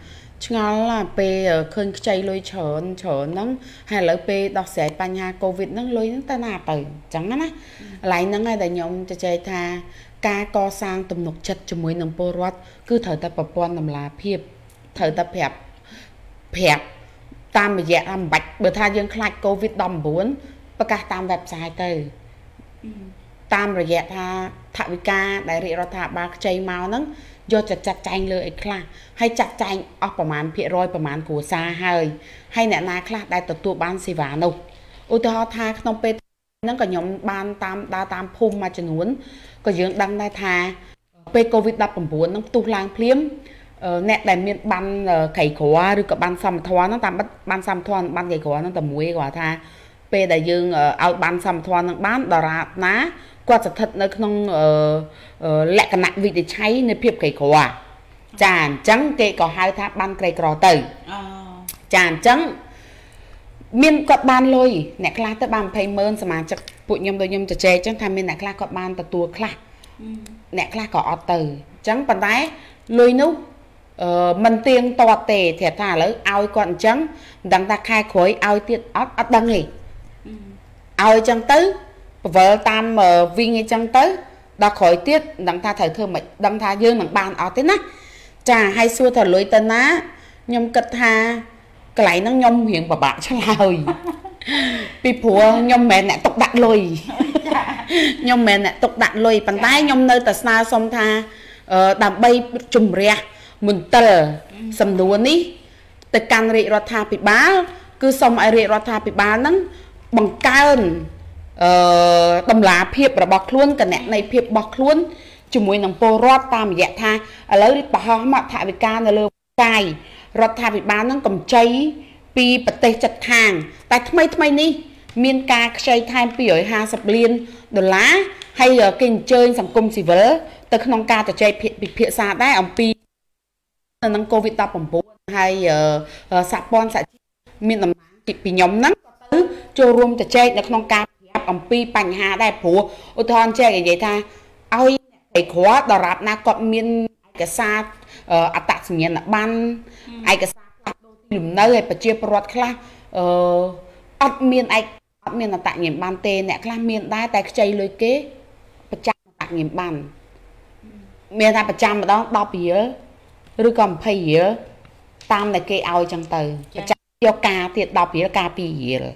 S2: ឆ្ងល់ណាពេលឃើញខ្ចីលុយច្រើនច្រើនហ្នឹងហើយឥឡូវពេលដោះស្រាយបញ្ហា Covid ហ្នឹងលុយហ្នឹងទៅណាទៅអញ្ចឹងណាកន្លែងហ្នឹងហើយដែលខ្ញុំជជែកថាការកសាងទំនុកចិត្តជាមួយនឹងពលរដ្ឋគឺត្រូវតែប្រព័ន្ធតម្លាភាពត្រូវតែប្រាប់ប្រាប់តាមរយៈអាមិនបាច់បើថាយើងខ្លាច Covid ដប់ប្រាំ៩ ប្រកាសតាម website ទៅតាមរយៈថាថវិកាដែលរាជរដ្ឋាភិបាលខ្ចីមកហ្នឹងយកចាត់ចាត់ចែងលើអីខ្លះហើយចាត់ចែងអស់ប្រមាណភាគរយប្រមាណគ្រួសារហើយហើយអ្នកណាខ្លះដែលទទួលបានសេវានោះឧទាហរណ៍ថាក្នុងពេលហ្នឹងក៏ខ្ញុំបានតាមដើរតាមភូមិមួយចំនួនក៏យើងដឹងដែរថាពេល Covid ដប់ប្រាំ៩ ហ្នឹងផ្ទុះឡើងភ្លាមអ្នកដែលមានបានក្រីក្រឬក៏បានសមត្ថភាពហ្នឹងតាមបានសមត្ថភាពបានក្រីក្រហ្នឹងតែមួយគាត់ថាពេលដែលយើងឲ្យបានសមត្ថភាពហ្នឹងបានដរាបណាគាត់ស្ថិតនៅក្នុងលក្ខណៈវិនិច្ឆ័យនៃភាពក្រីក្រចាអញ្ចឹងគេក៏ហៅថាបានក្រីក្រទៅចាអញ្ចឹងមានគាត់បានលុយអ្នកខ្លះទៅបានยี่สิบម៉ឺនសមាជិកពួកខ្ញុំដូចខ្ញុំជជែកអញ្ចឹងថាមានអ្នកខ្លះគាត់បានទទួលខ្លះអ្នកខ្លះក៏អត់ទៅអញ្ចឹងប៉ុន្តែលុយនោះអឺមិនទៀងទាត់ទេតែថាឥឡូវឲ្យគាត់អញ្ចឹងមិនដឹងថាខែក្រោយឲ្យទៀតអត់អត់ដឹងទេឲ្យអញ្ចឹងទៅបវលតាមវិញអញ្ចឹងទៅដល់ក្រោយទៀតមិនដឹងថាត្រូវធ្វើមិនដឹងថាយើងនឹងបានអត់ទេណាចាហើយសួរថាលុយទៅណាខ្ញុំគិតថាកន្លែងហ្នឹងខ្ញុំរៀងពិបាកឆ្លើយពីព្រោះខ្ញុំមិនមែនអ្នកទុកដាក់លុយខ្ញុំមិនមែនអ្នកទុកដាក់លុយប៉ុន្តែខ្ញុំនៅតែស្នើសុំថាដើម្បីជំរះមន្ទិលសំណួរនេះទៅកាន់រាជរដ្ឋាភិបាលគឺសូមឲ្យរាជរដ្ឋាភិបាលហ្នឹងបង្កើនអឺតម្លាភាពរបស់ខ្លួនកណន័យភាពរបស់ខ្លួនជាមួយនឹងពលរដ្ឋតាមរយៈថាឥឡូវបោះមកថវិកានៅលើកាយរដ្ឋាភិបាលហ្នឹងកម្ចីពីប្រទេសជិតខាងតែថ្មីថ្មីនេះមានការខ្ចីថែមពីររយห้าสิบលានដុល្លារហើយគេអញ្ជើញសង្គមស៊ីវិលទៅក្នុងការជជែកពិភាក្សាដែរអំពីនឹង Covid ដប់ប្រាំ៩ ហើយសហព័ន្ធសហជីពមានតំណែងពីខ្ញុំហ្នឹងក៏ទៅចូលរួមជជែកនៅក្នុងការប្រាប់អំពីបញ្ហាដែរព្រោះឧទាហរណ៍ចែកនិយាយថាឲ្យអ្នកក្រីក្រដរាបណាគាត់មានឯកសារអត្តសញ្ញាណប័ណ្ណឯកសារផ្លាស់ប្ដូរទីលំនៅហើយប្រជាពលរដ្ឋខ្លះអឺអត់មានឯកអត់មានអត្តសញ្ញាណប័ណ្ណទេអ្នកខ្លះមានដែរតែខ្ចីលុយគេប្រចាំអត្តសញ្ញាណប័ណ្ណមានតែប្រចាំម្ដងដប់រៀលឬក៏ยี่สิบរៀលតាមតែគេឲ្យចឹងទៅប្រចាំយកការទៀតដប់រៀលការពីររៀល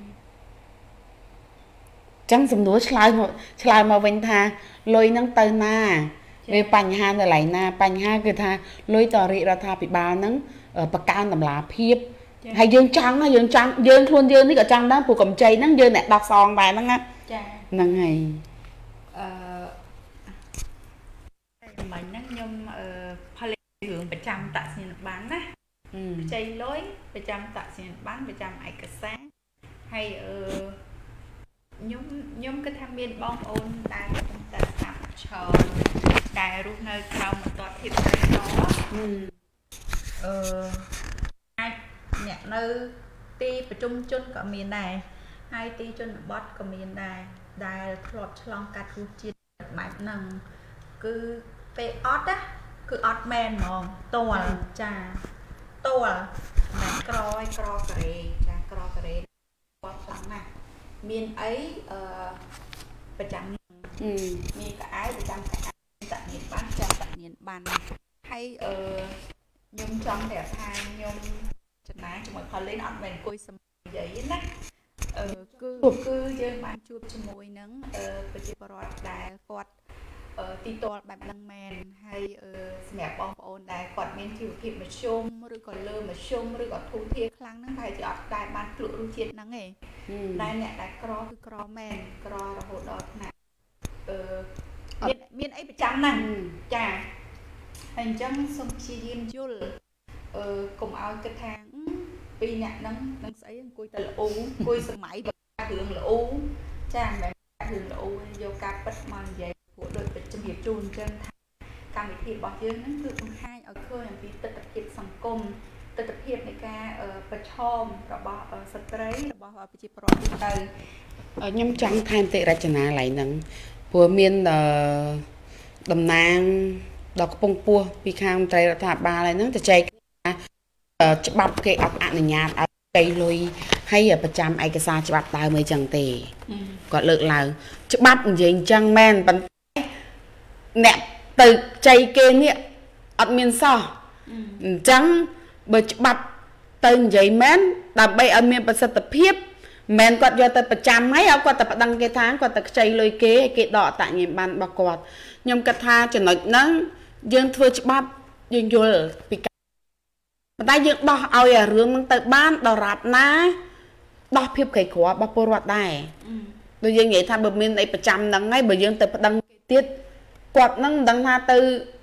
S2: ចឹងសំណួរឆ្លើយមកឆ្លើយមកវិញថាលុយហ្នឹងទៅណាវាបញ្ហានៅកន្លែងណាបញ្ហាគឺថាលុយតរិទ្ធរដ្ឋាភិបាលហ្នឹងបង្កើនតម្លាភាពហើយយើងចង់យើងចង់យើងខ្លួនយើងនេះក៏ចង់ដែរព្រោះកម្ចីហ្នឹងយើងអ្នកដោះសងដែរហ្នឹងណាចាហ្នឹងហើយអឺ
S1: តែមិញហ្នឹងខ្ញុំអឺផលិតរឿងប្រចាំតសញ្ញាណប័ណ្ណណាខ្ចីលុយប្រចាំតសញ្ញាណប័ណ្ណប្រចាំឯកសារហើយអឺខ្ញុំខ្ញុំគិតថាមានបងប្អូនដែលកំពុងតែស្ដាប់ច្រើនដែលរស់នៅក្រៅបន្ទាត់ភាពក្រីក្រអឺអាចអ្នកនៅទីប្រជុំជនក៏មានដែរហើយទីជនបទក៏មានដែរដែលធ្លាប់ឆ្លងកាត់រសជាតិបែបហ្នឹងគឺពេលអត់ណាគឺអត់មែនហ្មងតួលចាតួលមិនក្រឲ្យក្រការ៉េចាក្រការ៉េគាត់ខ្លាំងណាស់មានអីអឺប្រចាំមានកៅអៅប្រចាំកៅអៅតញ្ញាណបានចាំតញ្ញាណបានហើយអឺខ្ញុំចង់ប្រាប់ថាខ្ញុំចំណាយជាមួយផលលេងអត់មែនអង្គុយសម្និយាយណាអឺគឺគឺយើងបានជួបជាមួយនឹងអឺប្រជាពលរដ្ឋដែលគាត់អឺទីទាល់បែបហ្នឹងមែនហើយអឺសម្រាប់បងប្អូនដែលគាត់មានជីវភាពមធ្យមឬក៏លើមធ្យមឬក៏ធូរធារខ្លាំងហ្នឹងតែជាអត់ដែលបានភ្លក់រសជាតិហ្នឹងទេតែអ្នកដែលក្រគឺក្រមែនក្ររហូតដល់ថ្នាក់អឺមានមានអីប្រចាំហ្នឹងចាហើយអញ្ចឹងសូមព្យាយាមយល់អឺកុំឲ្យគិតថាពីរអ្នកហ្នឹងនឹងស្អីអង្គុយតែល្អអង្គុយសម័យបើរឿងល្អចាមិនមែនរឿងល្អយកការពិតមកនិយាយព្រោះដូចជំរាបជូនអញ្ចឹងថាកម្មវិធីរបស់យើងហ្នឹងគឺបង្ហាញឲ្យឃើញអំពីទស្សនវិជ្ជាសង្គមទស្សនវិជ្ជានៃការប្រឈមរបស់ស្ត្រីរបស់ប្រជាពលរដ្ឋទៅ
S2: ខ្ញុំចង់ថែមតិរចនាកន្លែងហ្នឹងព្រោះមានតំណាងដល់កំពង់ពោះពីខាងមន្ត្រីរដ្ឋាភិបាលហ្នឹងទៅចែកថាច្បាប់គេអត់អនុញ្ញាតឲ្យគេលុយហើយប្រចាំឯកសារច្បាប់ដើមអីចឹងទេគាត់លើកឡើងច្បាប់និយាយអញ្ចឹងមែនប៉ុន្តែអ្នកទៅចៃគេនេះអត់មានសោះអញ្ចឹងបើច្បាប់ទៅនិយាយមែនដើម្បីឲ្យមានប្រសិទ្ធភាពមែនគាត់យកទៅប្រចាំហើយឲ្យគាត់ទៅប្តឹងគេថាគាត់ទៅខ្ចីលុយគេគេដកអត្តញ្ញាណប័ណ្ណរបស់គាត់ខ្ញុំគិតថាចំណុចហ្នឹងយើងធ្វើច្បាប់យើងយល់ពីប៉ុន្តែយើងដោះឲ្យអារឿងហ្នឹងទៅបានដល់រាបណាដោះភាពក្រីក្ររបស់ពលរដ្ឋដែរដូចយើងនិយាយថាបើមានអីប្រចាំហ្នឹងហើយបើយើងទៅប្តឹងគេទៀតគាត់ហ្នឹងមិនដឹងថាទៅ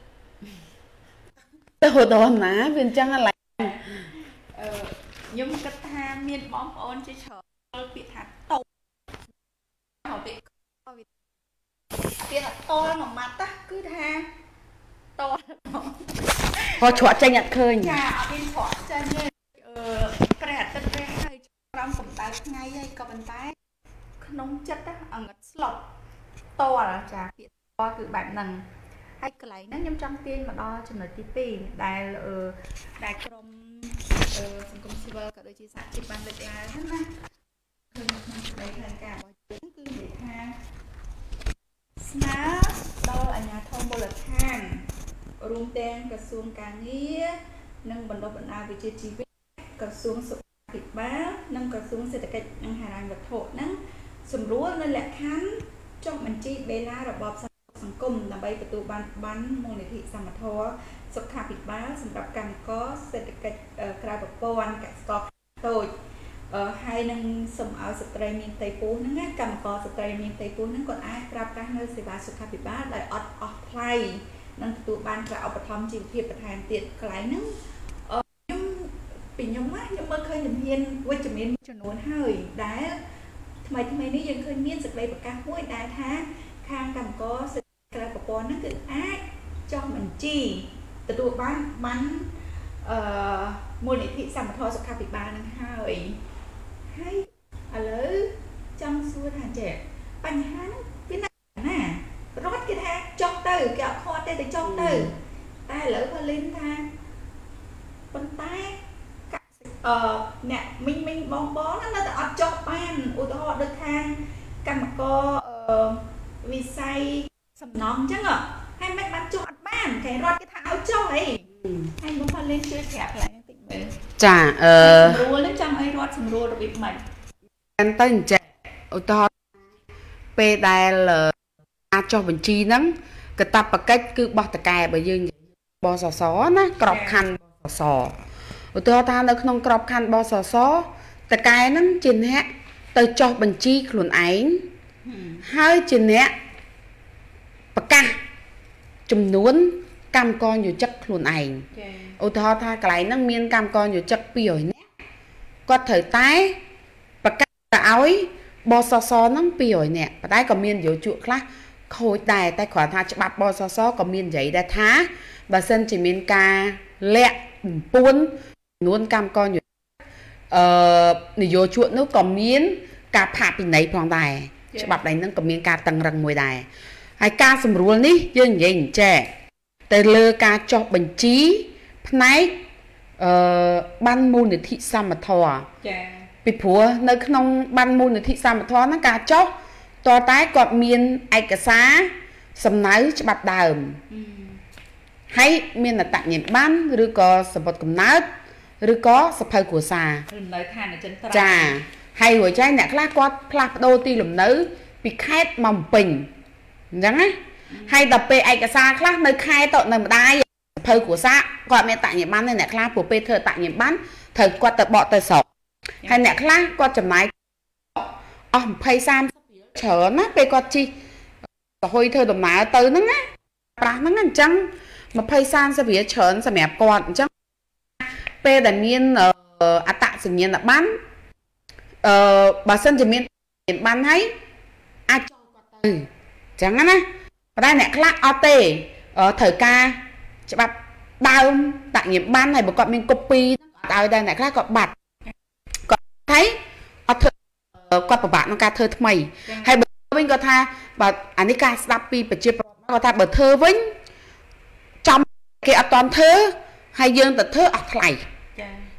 S2: ទៅហូតដល់ណាវាអញ្ចឹងឡើយ
S1: អឺខ្ញុំគិតថាមានបងប្អូនជាច្រើនពាក្យថាតោមកពាក្យពាក្យថាតល់មួយម៉ាត់ណាគឺថាតល់
S2: ហោច្រកចេញអត់ឃើញ
S1: ចាអត់មានច្រកចេញទេអឺព្រះអាទិត្យព្រះហើយក្រោមកម្ដៅថ្ងៃហើយក៏ប៉ុន្តែក្នុងចិត្តអង្កត់ស្លុតតល់ចាពាក្យតល់គឺបែបហ្នឹងហើយកន្លែងហ្នឹងខ្ញុំចង់ទាញមកដល់ចំណុចទីពីរដែលអឺដែលក្រុមអឺសង្គមស៊ីវិលក៏ដូចជាសហជីពបានលើកឡើងហ្នឹងណាឃើញក្នុងសេចក្តីថ្លែងការណ៍របស់យើងគឺនិយាយថាស្នើដល់អាជ្ញាធរមូលដ្ឋានរួមទាំងក្រសួងការងារនិងបណ្ដុះបណ្ដាលវិជ្ជាជីវៈក្រសួងសុខាភិបាលនិងក្រសួងសេដ្ឋកិច្ចនិងហិរញ្ញវត្ថុហ្នឹងសម្រួលនៅលក្ខខណ្ឌចុះបញ្ជីបេឡារបបសង្គមដើម្បីទទួលបានបានមូលនិធិសមត្ថភាពសុខាភិបាលសម្រាប់កម្មករសេដ្ឋកិច្ចក្រៅប្រព័ន្ធកសិករតូចហើយនឹងសូមឲ្យស្ត្រីមានផ្ទៃពោះហ្នឹងណាកម្មករស្ត្រីមានផ្ទៃពោះហ្នឹងគាត់អាចប្រើប្រាស់នៅសេវាសុខាភិបាលដោយអត់អស់ថ្លៃនិងទទួលបានការឧបត្ថម្ភជីវភាពបន្ថែមទៀតកន្លែងហ្នឹងខ្ញុំពីខ្ញុំណាខ្ញុំមើលឃើញជំនាញវិជ្ជមានចំនួនហើយដែលថ្មីថ្មីនេះយើងឃើញមានសេចក្តីប្រកាសមួយដែលថាខាងកម្មករសេដ្ឋកិច្ចក្រៅប្រព័ន្ធហ្នឹងគឺអាចចុះបញ្ជីទទួលបានបានអឺមូលនិធិសមត្ថភាពសុខាភិបាលហ្នឹងហើយហើយឥឡូវចង់សួរថាចេះបញ្ហាហ្នឹងវាណារត់គេថាចុះទៅគេអត់ខាត់ទេទៅចុះទៅតែឥឡូវផលលីនថាប៉ុន្តែអឺអ្នកមីងមីងបងបងហ្នឹងនៅតែអត់ចុះបានឧទាហរណ៍ដូចខាងកម្មករអឺវិស័យសំណង់អញ្ចឹងហើយមិនបានចុះអត់បានគេរត់គេថាឲ្យចុះអីហើយមកផលលីនជួយប្រាប់កន្លែងហ្នឹងតិចមើល
S2: ចាអឺ
S1: ស្រួលហ្នឹងចង់ឲ្យរត់សម្រួលរបៀបម៉េច
S2: តែទៅអញ្ចឹងឧទាហរណ៍ពេលដែលការចុះបញ្ជីហ្នឹងកាតព្វកិច្ចគឺបោះតកែបើយើងបសសណាក្របខ័ណ្ឌបសសឧទាហរណ៍ថានៅក្នុងក្របខ័ណ្ឌបសសតកែហ្នឹងជាអ្នកទៅចុះបញ្ជីខ្លួនឯងហើយជាអ្នកប្រកាសចំនួនកម្មករយោជិកខ្លួនឯងឧទាហរណ៍ថាកន្លែងហ្នឹងមានកម្មករយោជិកពីររយនាក់គាត់ត្រូវតែប្រកាសឲ្យបសសហ្នឹងពីររយនាក់ប៉ុន្តែក៏មានយោជកខ្លះខូចដែរតែគ្រាន់ថាច្បាប់បសសក៏មាននិយាយដែរថាបើសិនជាមានការលាក់បំពួនចំនួនកម្មករយោអឺនយោជកនោះក៏មានការផាកពិន័យផងដែរច្បាប់ដៃហ្នឹងក៏មានការតឹងរឹងមួយដែរហើយការសម្រួលនេះយើងនិយាយអញ្ចេះទៅលើការចុះបញ្ជីផ្នែកអឺបានមូលនិធិសមត្ថភាពចា៎ពីព្រោះនៅក្នុងបានមូលនិធិសមត្ថភាពហ្នឹងការចុះតតែគាត់មានឯកសារសំណៅច្បាប់ដើមហើយមានអត្តញ្ញាណប័ណ្ណឬក៏សម្បត្តិកំណើតឬក៏សភៅគ្រួសារ
S1: លំនៅឋានអចិន្ត្រៃយ៍
S2: ចាហើយរួចហើយអ្នកខ្លះគាត់ផ្លាស់ប្ដូរទីលំនៅពីខេត្តមកបំពេញអញ្ចឹងណាហើយដល់ពេលឯកសារខ្លះនៅខេត្តទៅនៅម្ដាយសភៅគ្រួសារគាត់មានអត្តញ្ញាណប័ណ្ណទេអ្នកខ្លះព្រោះពេលធ្វើអត្តញ្ញាណប័ណ្ណត្រូវគាត់ទៅបកទៅស្រុកហើយអ្នកខ្លះគាត់ចំណាយអស់ยี่สิบ สามสิบច្រើនណាពេលគាត់ជីសហុយធ្វើដំណើរទៅហ្នឹងណាប្រាស់ហ្នឹងអញ្ចឹងยี่สิบ สามสิบរៀលច្រើនសម្រាប់គាត់អញ្ចឹងពេលដែលមានអត្តសញ្ញាណប័ណ្ណអឺបើសិនជាមានប័ណ្ណហើយអាចចូលគាត់ទៅអញ្ចឹងណាប៉ុន្តែអ្នកខ្លះអត់ទេត្រូវការច្បាប់ដើមតញ្ញាណប័ណ្ណហើយបើគាត់មានកូពីហ្នឹងឲ្យដែរអ្នកខ្លះគាត់បាត់គាត់thấyអត់ធ្វើគាត់ពិបាកក្នុងការធ្វើថ្មីហើយបើវិញគាត់ថាបើអានេះការស្ដាប់ពីប្រជាពលរដ្ឋគាត់ថាបើធ្វើវិញចំគេអត់តន់ធ្វើហើយយើងទៅធ្វើអត់ថ្លៃអ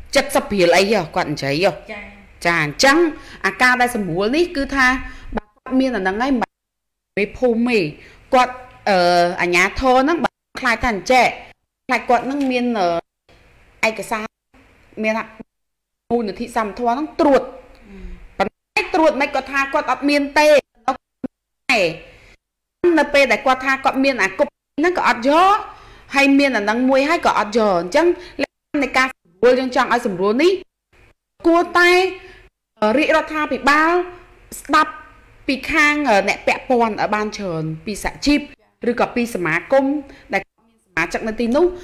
S2: chất sắp hiền ấy à quặn cháy à chà trắng à ca đây sầm múa ní cứ tha bà miên là nắng ngay mà mấy phô mì quạt ở à nhà thô nó bà khai thành trẻ khai quạt nó miên ở ai cái sao miên ạ mùi nó thị sầm thoa nó truột bà nói truột mấy có tha quạt ọt miên tê nó này nó bê đại quạt tha quạt miên à cục nó có ọt gió hay miên là nắng muối hay có ọt gió chẳng này ca vừa chẳng chẳng ai sầm múa ní cua tay rị ra tha bị bao đập bị khang ở nẹt bẹ pòn ở ban tròn bị xả chip rồi có bị sả má cung đại má chắc là tin nút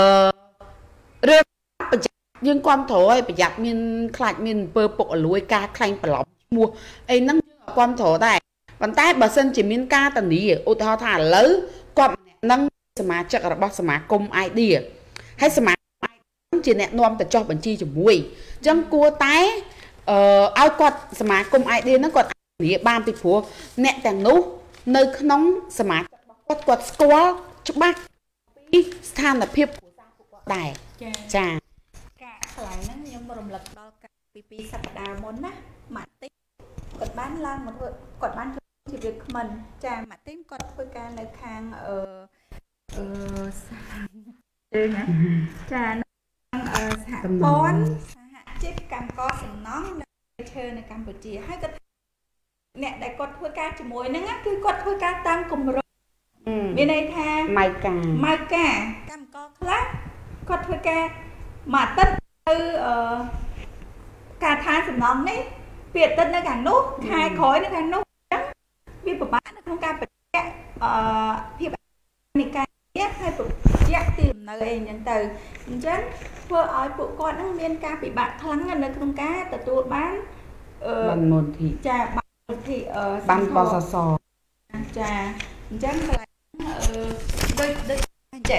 S2: rồi nhưng quan thổ bị giặt miên khai miên bơ bộ lúi ca khanh phải lọc mua ấy nắng quan thổ này bàn tay bà sân chỉ miên ca tần đi ô thao thả lớn quan nắng sả má chắc là bác sả má cung ai đi hay sả má chỉ nẹt nomแต่choบัญชีจะมุ้ยจังกัวตายเอ่อเอากอดสมาคมไอเดียนั่นกอดนี่บ้านปิดผัวแนแต่งนู้ในขนมสมาคมกอดกอดสกอลชุบบ้าปีสถานเพียบผัวสร้างผัวได้จ้ากะหลายนั่นยังบรมหลักดอกกะปีปีสัปดาห์มนนะหมาติ๊กกดบ้านล่างมันกดบ้านชีวิตมันจ้าหมาติ๊กกดเพื่อการในทางเอ่อเอ่อสามเดือนนะจ้าสหปอนสหจิตกรรมก็สำน้องเชิญในกัมพูชีให้ก็เนี่ยได้กดทั่วการจมูกนั่นก็คือกดทั่วการตามกลุ่มรถมีในทางไมกาไมกากรรมก็คลาสกดทั่วการมาตั้งคือการทานสำน้องนี่เปลี่ยนตั้งในการนุ๊กคายคอยในการนุ๊กมีประมาณในโครงการปฏิบัติที่ในการให้ปลุกแยกตีมในอย่างtừฉันเพื่อเอาปลุกก่อนนั่งเรียนการปฏิบัติครั้งนั้นในโครงการแต่ตัวบ้านบันมนทีจะบันมนทีบันปสสจะฉันอะไรđây đây trẻ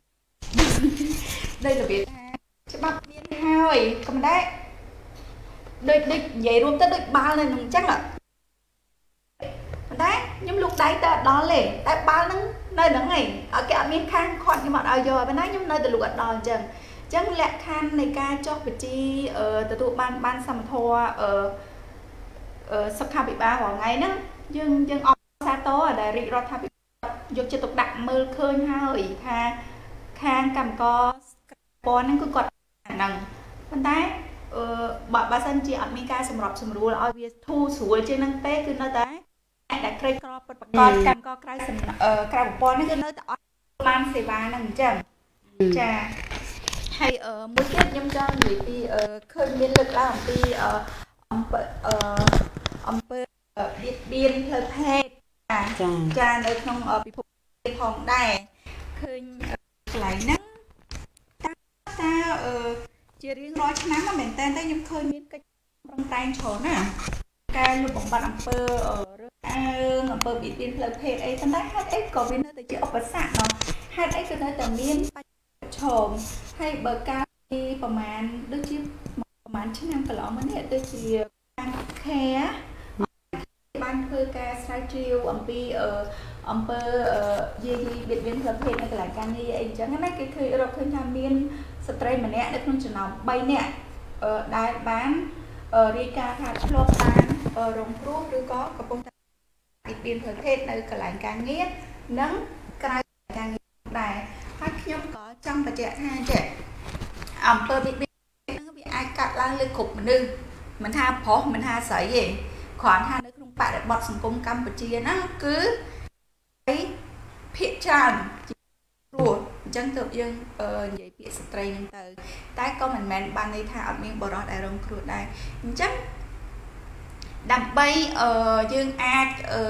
S2: đây là việcจะบักเรียนห้อยก็ไม่ได้đây đây vậy luôn tới đây ba này mình chắc là đấy nhưng lúc đấy ta đó lệ tại ba nó nơi đó ngày ở cái miếng khăn khoan nhưng mà ở giờ bên đấy nhưng nơi từ lục đòn chừng chẳng lẽ khăn này ca cho bị chi ở từ tụ ban ban sầm thua ở ở sắp khai bị ba vào ngày đó nhưng nhưng ông sa tố ở đại rị rồi thay bị dục cho tục đặt mưa khơi hơi tha khang cầm co co nó cứ cọt nằng bên đấy bà bà sinh chị ở miếng ca sầm rọp sầm rùa là ở việt thu sủi trên năng té cứ nơi đấy đại cây cọ bật bật cọ cầm cọ cây sầm ờ cây bột bò nó cứ nơi tỏ man xì ba nằng chừng trà hay ở mỗi tiết nhâm cho người đi ở khơi biên lực là đi ở ông ở ông ở điện biên hơi phê trà nơi không ở bị phục phòng đài khơi lại nắng ta ở chia riêng nói nắng mà mình tên tới nhâm khơi biên cái trong tay chỗ nè cái lúc bóng bật ông pơ ở ông pơ bị biên hơi phê ấy ta nói hát ấy có biên nơi tới chữ ốc bật sạn nó hát ấy cứ nơi tầm biênชมให้เบอร์ก้าที่ประมาณด้วยที่ประมาณชั่วโมงกะหล่อมันเนี่ยด้วยที่การแค่บ้านเพื่อการสไตล์จิวอัมพีเอ่ออัมเปอร์เอ่อยี่ยี่เบียดเบียนเพลิดเพลินในหลายการนี่เองจังนั้นก็คือเราเคยทำเรียนสเตรย์มันเนี่ยในคุณจะนำใบเนี่ยเอ่อได้บ้านเอ่อริกาค่ะชลบบ้านเอ่อรงครูหรือก็กระโปรงเบียดเบียนเพลิดเพลินในหลายการนี้นั่งกลายการได้ถ้าខ្ញុំក៏ចង់បញ្ជាក់ថាចេះអំពើវិបត្តិហ្នឹងវាអាចកាត់ឡើងលើគ្រប់មនុស្សមិនថាប្រុសមិនថាស្រីទេគ្រាន់ថានៅក្នុងបរិបទសង្គមកម្ពុជាហ្នឹងគឺភាគច្រើនព្រោះអញ្ចឹងទើបយើងនិយាយពាក្យស្ត្រីហ្នឹងទៅតែក៏មិនមែនបានន័យថាអត់មានបរិបទដែលរងគ្រោះដែរអញ្ចឹងដើម្បីយើងអាច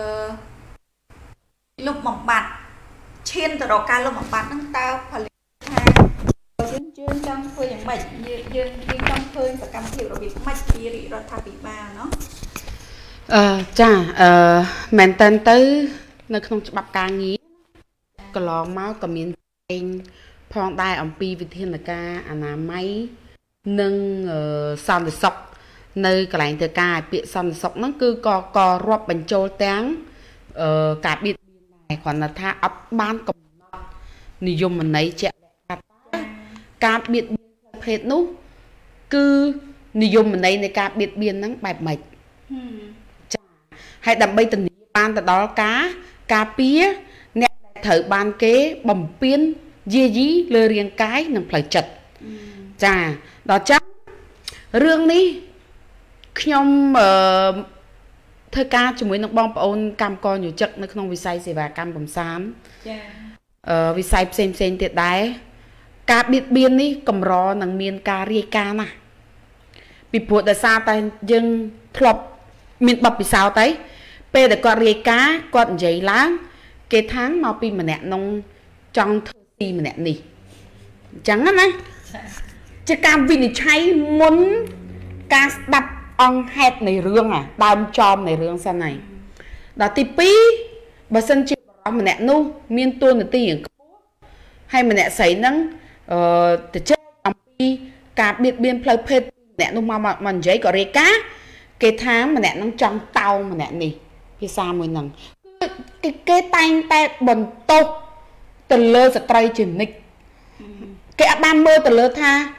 S2: លុបបំបាត់ឈានទៅរកការលុបបំបាត់ហ្នឹងតើផលិតថាយើងយើងចង់ធ្វើយ៉ាងម៉េចយើងយើងចង់ឃើញសកម្មភាពរបៀបម៉េចពីរដ្ឋាភិបាលเนาะអឺចាអឺមែនតើទៅនៅក្នុងច្បាប់ការងារកន្លងមកក៏មានផងដែរអំពីវិធានការអនាម័យនិងសន្តិសុខនៅកន្លែងធ្វើការពាក្យសន្តិសុខហ្នឹងគឺក៏ក៏រាប់បញ្ចូលទាំងអឺការបៀតបៀនដែរគ្រាន់តែថាអត់បានកំណត់និយមន័យជាក់លាក់ការបៀតបៀនផ្លូវភេទនោះ cứ niềm mình này này cả biệt biên nắng bài mạch chả hay đầm bay tình ban từ đó cá cá pía nè thử ban kế bầm piên dê dí lơ riêng cái nằm phải chật chả đó chắc rương ní nhom thơ ca chúng mình bong ôn cam con nhiều chất nó không vì say gì và cam cầm sán vì say xem xem tiệt đáy cá biệt biên ní cầm rò nằng miền cà ri ca nè bị buộc để xa tay dưng thọp miền bập bị sao tới pe để con ri cá con giấy láng cái tháng mau pi mà nè nông trong thơ ti mà nè nì chẳng á nè chỉ cam vì này cháy muốn cá đập ông hét này rương à đam chom này rương sao này đó thì pi bà sân chịu mà nè nu miên tuôn là tiền hay mà nè sấy nắng từ chết ông pi cá biệt biên plei phết nè nu mà mà mình giấy có rê cá cái tháng mà nè nó trong tàu mà nè nì cái sao mới nằng cái cái tay tay bẩn tốt từ lơ sẽ trai chuyển nịch cái ba mươi từ lơ tha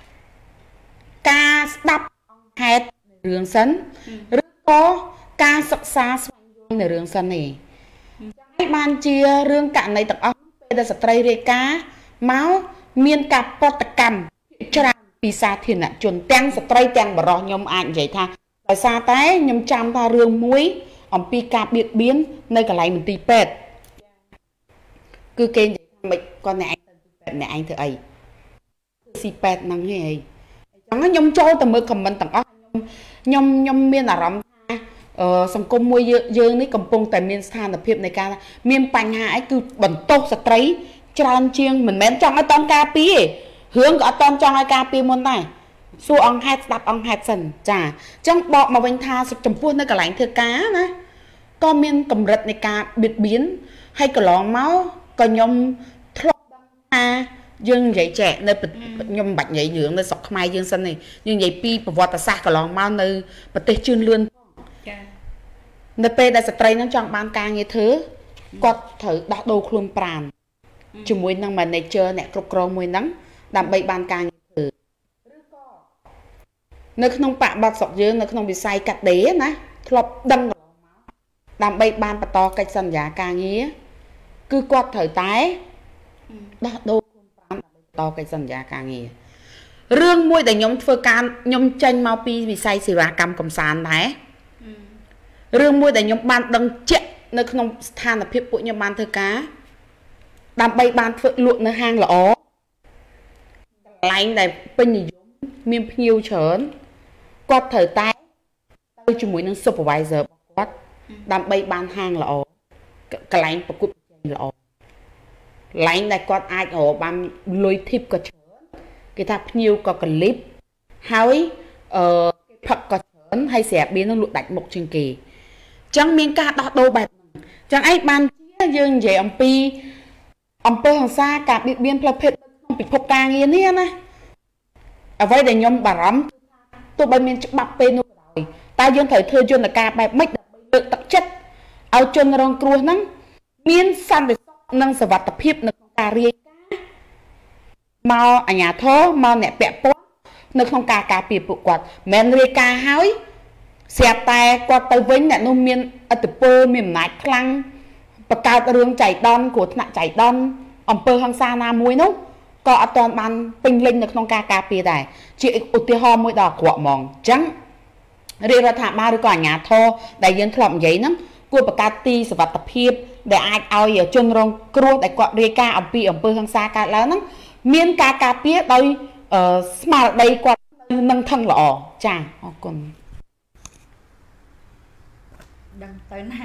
S2: ca đập hét rương sân rất có ca sắc xa xoay này rương sân này cái ban chia rương cạn này tập ốc bây giờ trai rê cá máu miên cặp bọt cầm tra vì sao thì là chuẩn tăng sẽ trai tăng bảo rõ nhom ảnh vậy tha tại sao té nhom trăm ta rương muối ông pi cặp biệt biến nơi cả lại mình tì pet cứ kênh vậy con này anh này anh thử ấy si pet năng hay chẳng nhom trôi từ mới cầm mình tặng ốc nhom nhom miên là rắm ờ sòng công môi dương ní cầm pung tại miên sàn tập hiệp này ca miên bành hại cứ bẩn tốt sạch trấy tràn chiêng mình mến trong cái ton ca pi hướng có ton trong cái ca pi môn này xua ông hét đập ông hét sần chả trong bọ mà bánh tha sụp chấm puôn nơi cả lạnh thưa cá nè con miên cầm rật này ca biệt biến hay cả lò máu còn nhom thọ ha dương dậy trẻ nơi nhom bạch nhảy dưỡng nơi sọc mai dương sân này nhưng vậy pi và vọt ta xa cả lò máu nơi bật tê chuyên lươn nơi pe đã sạch nó chọn ban ca như thế quạt thử đã đồ khuôn pràn chỉ mùi năng mà này chơi nè cục crom mùi nắng làm bay ban ca như thế nơi không bạ bạc sọc dương nơi không bị say cắt đế nè lọc đâm làm bay ban và to cách sân giá ca nghĩa cứ quạt thử tái đã đồ to cách sân giá ca nghĩa rương mùi để nhóm phơ can nhóm tranh mau pi vì say xì và cầm cầm sàn đấy rương môi để nhóm ban đăng chạy nơi không than là phiếp bụi nhóm ban thơ cá đàm bay ban phượng luộn nơi hang là ó lạnh này bên như giống miên phiêu trớn quạt thời tay tôi chú mũi nâng supervisor quát đàm bay ban hang là ó cái lạnh và cụt là ó lạnh này quát ai ở ban lôi thiếp có trớn cái ta phiêu có clip hỏi ờ phật có trớn hay sẽ biến nó lụa đạch một chương kỳ chẳng miếng cá đỏ đồ bạch chẳng ai ban chia dương về ông pi ông pi hàng xa cả biệt biên plei phết không bị phục càng yên nè nè ở vậy để nhóm bà rắm tôi bên miền chụp bắp pe nô rồi ta dương thời thưa chuyên là ca bài mấy được tập chất ao chuyên rong cua nắng miên san để nâng sở vật tập hiệp nâng cà ri mau ở nhà thô mau nẹt bẹ bó nâng không cà cà bịp bụi quạt men ri ca hói xe tay qua tới vĩnh nè nông miên ở từ pơ miền nát khăng và cao rương chảy đòn của nạ chảy đòn ông pơ hăng xa na muối nốt có ở toàn ban tinh linh được nông ca cà pì này chị ưu tiên ho mũi đỏ của mòn trắng riêng ra thả ba đứa còn nhà thô đại dân thọm giấy nắng cua bạc cà ti và tập hiệp để ai ao ở chân rong cua để quạt riêng ca ông pi ông pơ hăng xa ca lớn nắng miên ca cà pía đây ở smart đây quạt nâng thân lọ chàng còn
S1: đăng tới này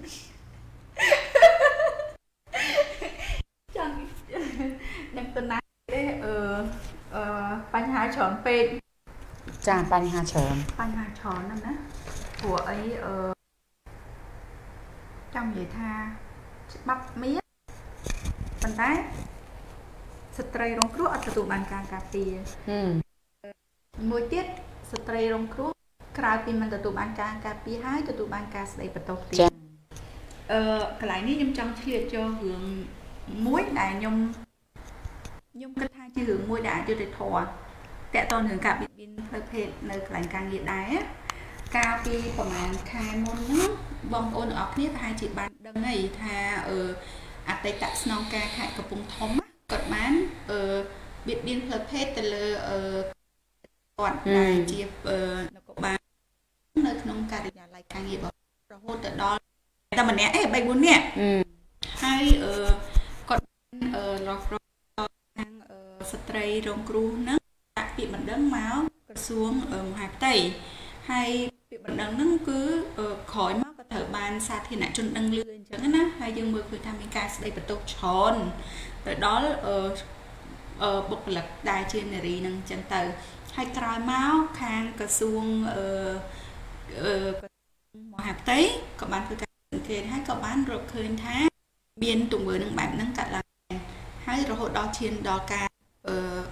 S1: chẳng đăng tới này ờ ờ bánh hai tròn pe
S2: chà bánh hai tròn
S1: bánh hai tròn đó nè của ấy ờ trong vậy tha bắp mía bánh tái stray rong cruộc ở tụ bàn cà cà tìa mùi tiết stray rong cruộc cào thì mình tụ bàn cà cà pi hai tụ bàn cà sấy bát tóc tì ờ cái này nhung trong chia cho hướng muối đại nhung nhung cái thang chia hướng muối đại cho để thò แต่ตอนถึงกับบิดบินเพลเพลในกลางกลางเหยียดได้กาปีประมาณคายมนเนาะบองโอนออกเนี่ยทายจีบันดังไงทาเอออัตติตะสนองกาขายกระปุงทอมกดมันเออบิดบินเพลเพลแต่เลยเออก่อนได้จีเออแล้วก็บ้านในขนมการิยาลายกลางเหยียดบอกเราโหดแต่ดอแต่มันเนี้ยเอ๊ะใบบุญเนี่ยให้เออกดเออรอรอทางเออสตรีโรงครูนะปีบันดังเมาส์กระทรวงเออมหาไตให้ปีบันดังนั่นคือเออขอยมากกระเถิบบานซาที่ไหนจนดังเลื่อนจังนะให้ยังมือคือทำมีการแสดงประตูชนแต่đóเออเออบุคลิกได้เช่นรีนั่งจังเตอให้กลายเมาส์คางกระทรวงเออเออมหาไตกับบ้านคือการสังเกตให้กับบ้านรบคืนท้าเบียนตุ่มเบอร์นั่งแบบนั่งกัดละให้เราหดดอเชียนดอการเออ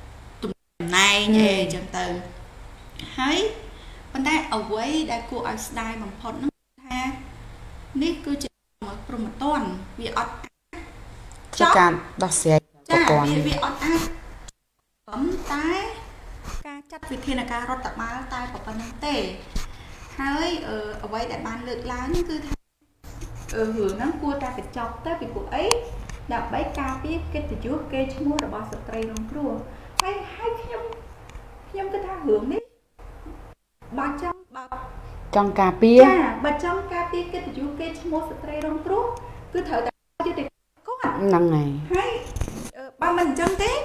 S1: này nhẹ chẳng từ thấy vấn đề ở với đại cô ở style bằng phật nó ha nít cứ chỉ một promoton vì ở
S2: cho can đọc xe
S1: cha vì vì ở ai cấm tái ca chắc vì thiên là ca rót tập má tay của phần tệ thấy ở với đại ban lượt lá như cứ ở hưởng nó cua ta phải chọc tới vì cuộc ấy đập bấy ca biết cái từ trước cái mua là bao sợi tây rong rùa hay hay nhom nhom cái tha hưởng đấy bà trong bà
S2: trong cà pia
S1: bà trong cà pia cái từ chú cái mua sợi rong rùa cứ thở tại chưa được có hẳn
S2: năm ngày
S1: hay ba mình chân thế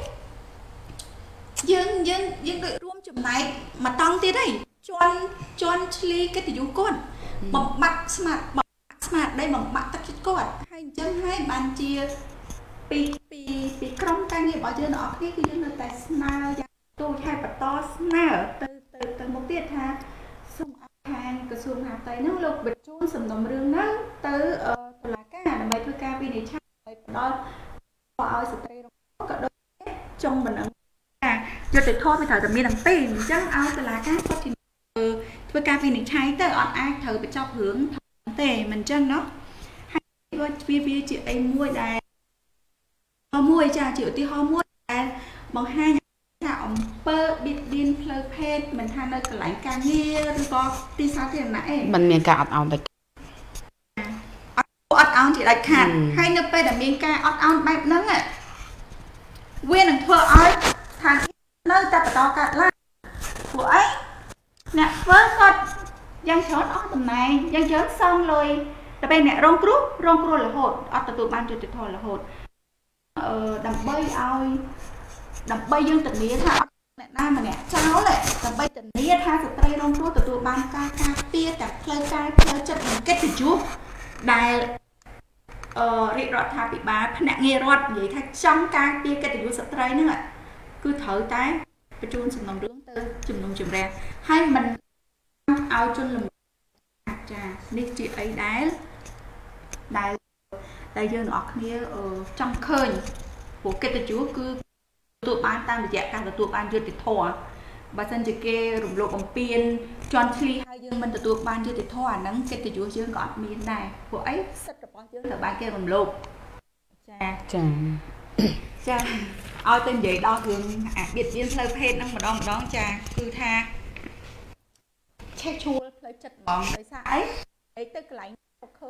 S1: dương dương dương đợi rùm chùm này mà tăng tí đây chọn chọn chili cái từ chú con bằng mặt smart bằng smart đây bằng mặt tắc chút con hay chân hay bàn chiaปีปีปีกรมการเงินบอกเจอหนอที่คือยังแต่สมาร์ทตู้ใช้ปัตตอสมาร์ทตื่นตื่นตื่นมุกเตี้ยท่าส่งอาคารกระทรวงมหาดไทยนั่งลงเบ็ดจูนสำนวนเรื่องนั่งตื่นเอ่อตุลาการใบคือการปีนี้ใช้ใบปัตตอพอเอาสเตย์ลงก็โดนจงเหมือนอ่ะจะติดโทษไปเถอะแต่มีหนังตีนจังเอาตุลาการก็ทีเออคือการปีนี้ใช้ตื่นอ่อนอ้ายเธอไปเจ้าหืองเตะมันจังเนาะให้ว่าวีวีจีไอ้มวยได้họ mua cha chịu thì họ mua bằng hai nhà ông bơ bịt điên phơi phết mình thay nơi cái lạnh càng nghe rồi có tí sao thì nãy
S2: mình miền cả áo đây
S1: ọt áo chỉ đặt hẳn hai nơi bây là miền ca ọt áo bẹp nắng ạ nguyên đừng thưa ơi thằng nơi ta phải to cả lại của ấy nè với con dân chớn ọt tầm này dân chớn xong rồiแต่เป็นเนี่ยรองครูรองครูlà hột ọt từ tụi ban cho tụi thò là hột đầm bay ao đầm bay dương tình nghĩa thà nè nam mà nè cháu lại đầm bay tình nghĩa tha từ tây đông chúa từ tụi ban ca ca piaจากเพลย์กายเพลย์จัดมันเก็ตจูได้เอ่อเรียกรถทาปีบาผนักเงยรถvậyถ้าจ้องกายเปียเก็ตจูสตรีนึงอ่ะคือเถอะตายไปจูนสำนองเรื่องเตอจุ่มนงจุ่มแรงให้มันเอาจนลำจ้านี่จีไอ้ได้ได้đại dương ở kia ở trong khơi của cái tờ chúa cứ tụi ban tam bị dẹp càng là tụi ban chưa được thỏa bà dân chỉ kê rụng lộ bằng piên tròn chi hai dương mình tụi ban chưa được thỏa nắng cái tờ chúa dương gọt miền này của ấy rất là bao dương là ban kê rụng lộ cha
S2: cha
S1: cha ao tên vậy đo thường à biệt viên lời phê năng mà đo mà đón cha cứ tha che chua lấy chật ngọn lấy xa ấy ấy tức lạnh khơi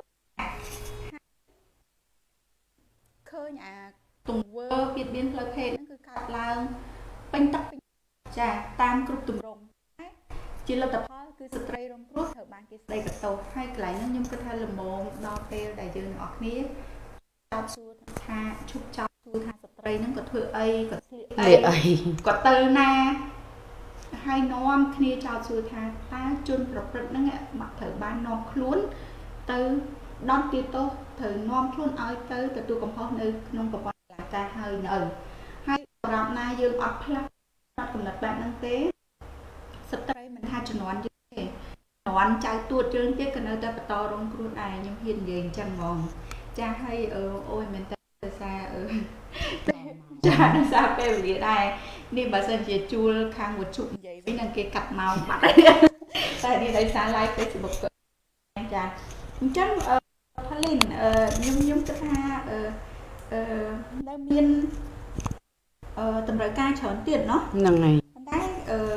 S1: khơi nhà tùng vơ biệt biên lời phê nó cứ cắt là bánh tắc trà tam cục tùng rồng chỉ là tập hóa cứ stray rong cốt thợ bàn cái đây cái tàu hay cái nó nhưng cái thay là mồm đo phê đại dương ở kia chào xua tha chúc chào xua tha stray nó có thừa ấy có
S2: lệ ấy
S1: có tơ na hai non kia chào xua tha ta chôn rập rập nó ngạ mặt thợ bàn non khốn từ đón tiêu tô thử non luôn ơi tới từ tôi còn không nơi non còn là ca hơi nở hay làm na dương ấp lắm nó cũng là bạn năng tế sắp tới mình hai chân nón chứ nón trái tuột trơn tiếc cái nơi ta phải to đông cruôn ai nhưng hiền gì chẳng ngon cha hay ở ôi mình ta xa ở cha nó xa về về đây nên bà dân chỉ chua khang một chục vậy với năng kia cặp màu mặt tại đi đây xa like Facebook cha chắc Thái Linh nhung nhung cái ha đang biên tầm rồi ca chọn tiền nó
S2: lần này
S1: đấy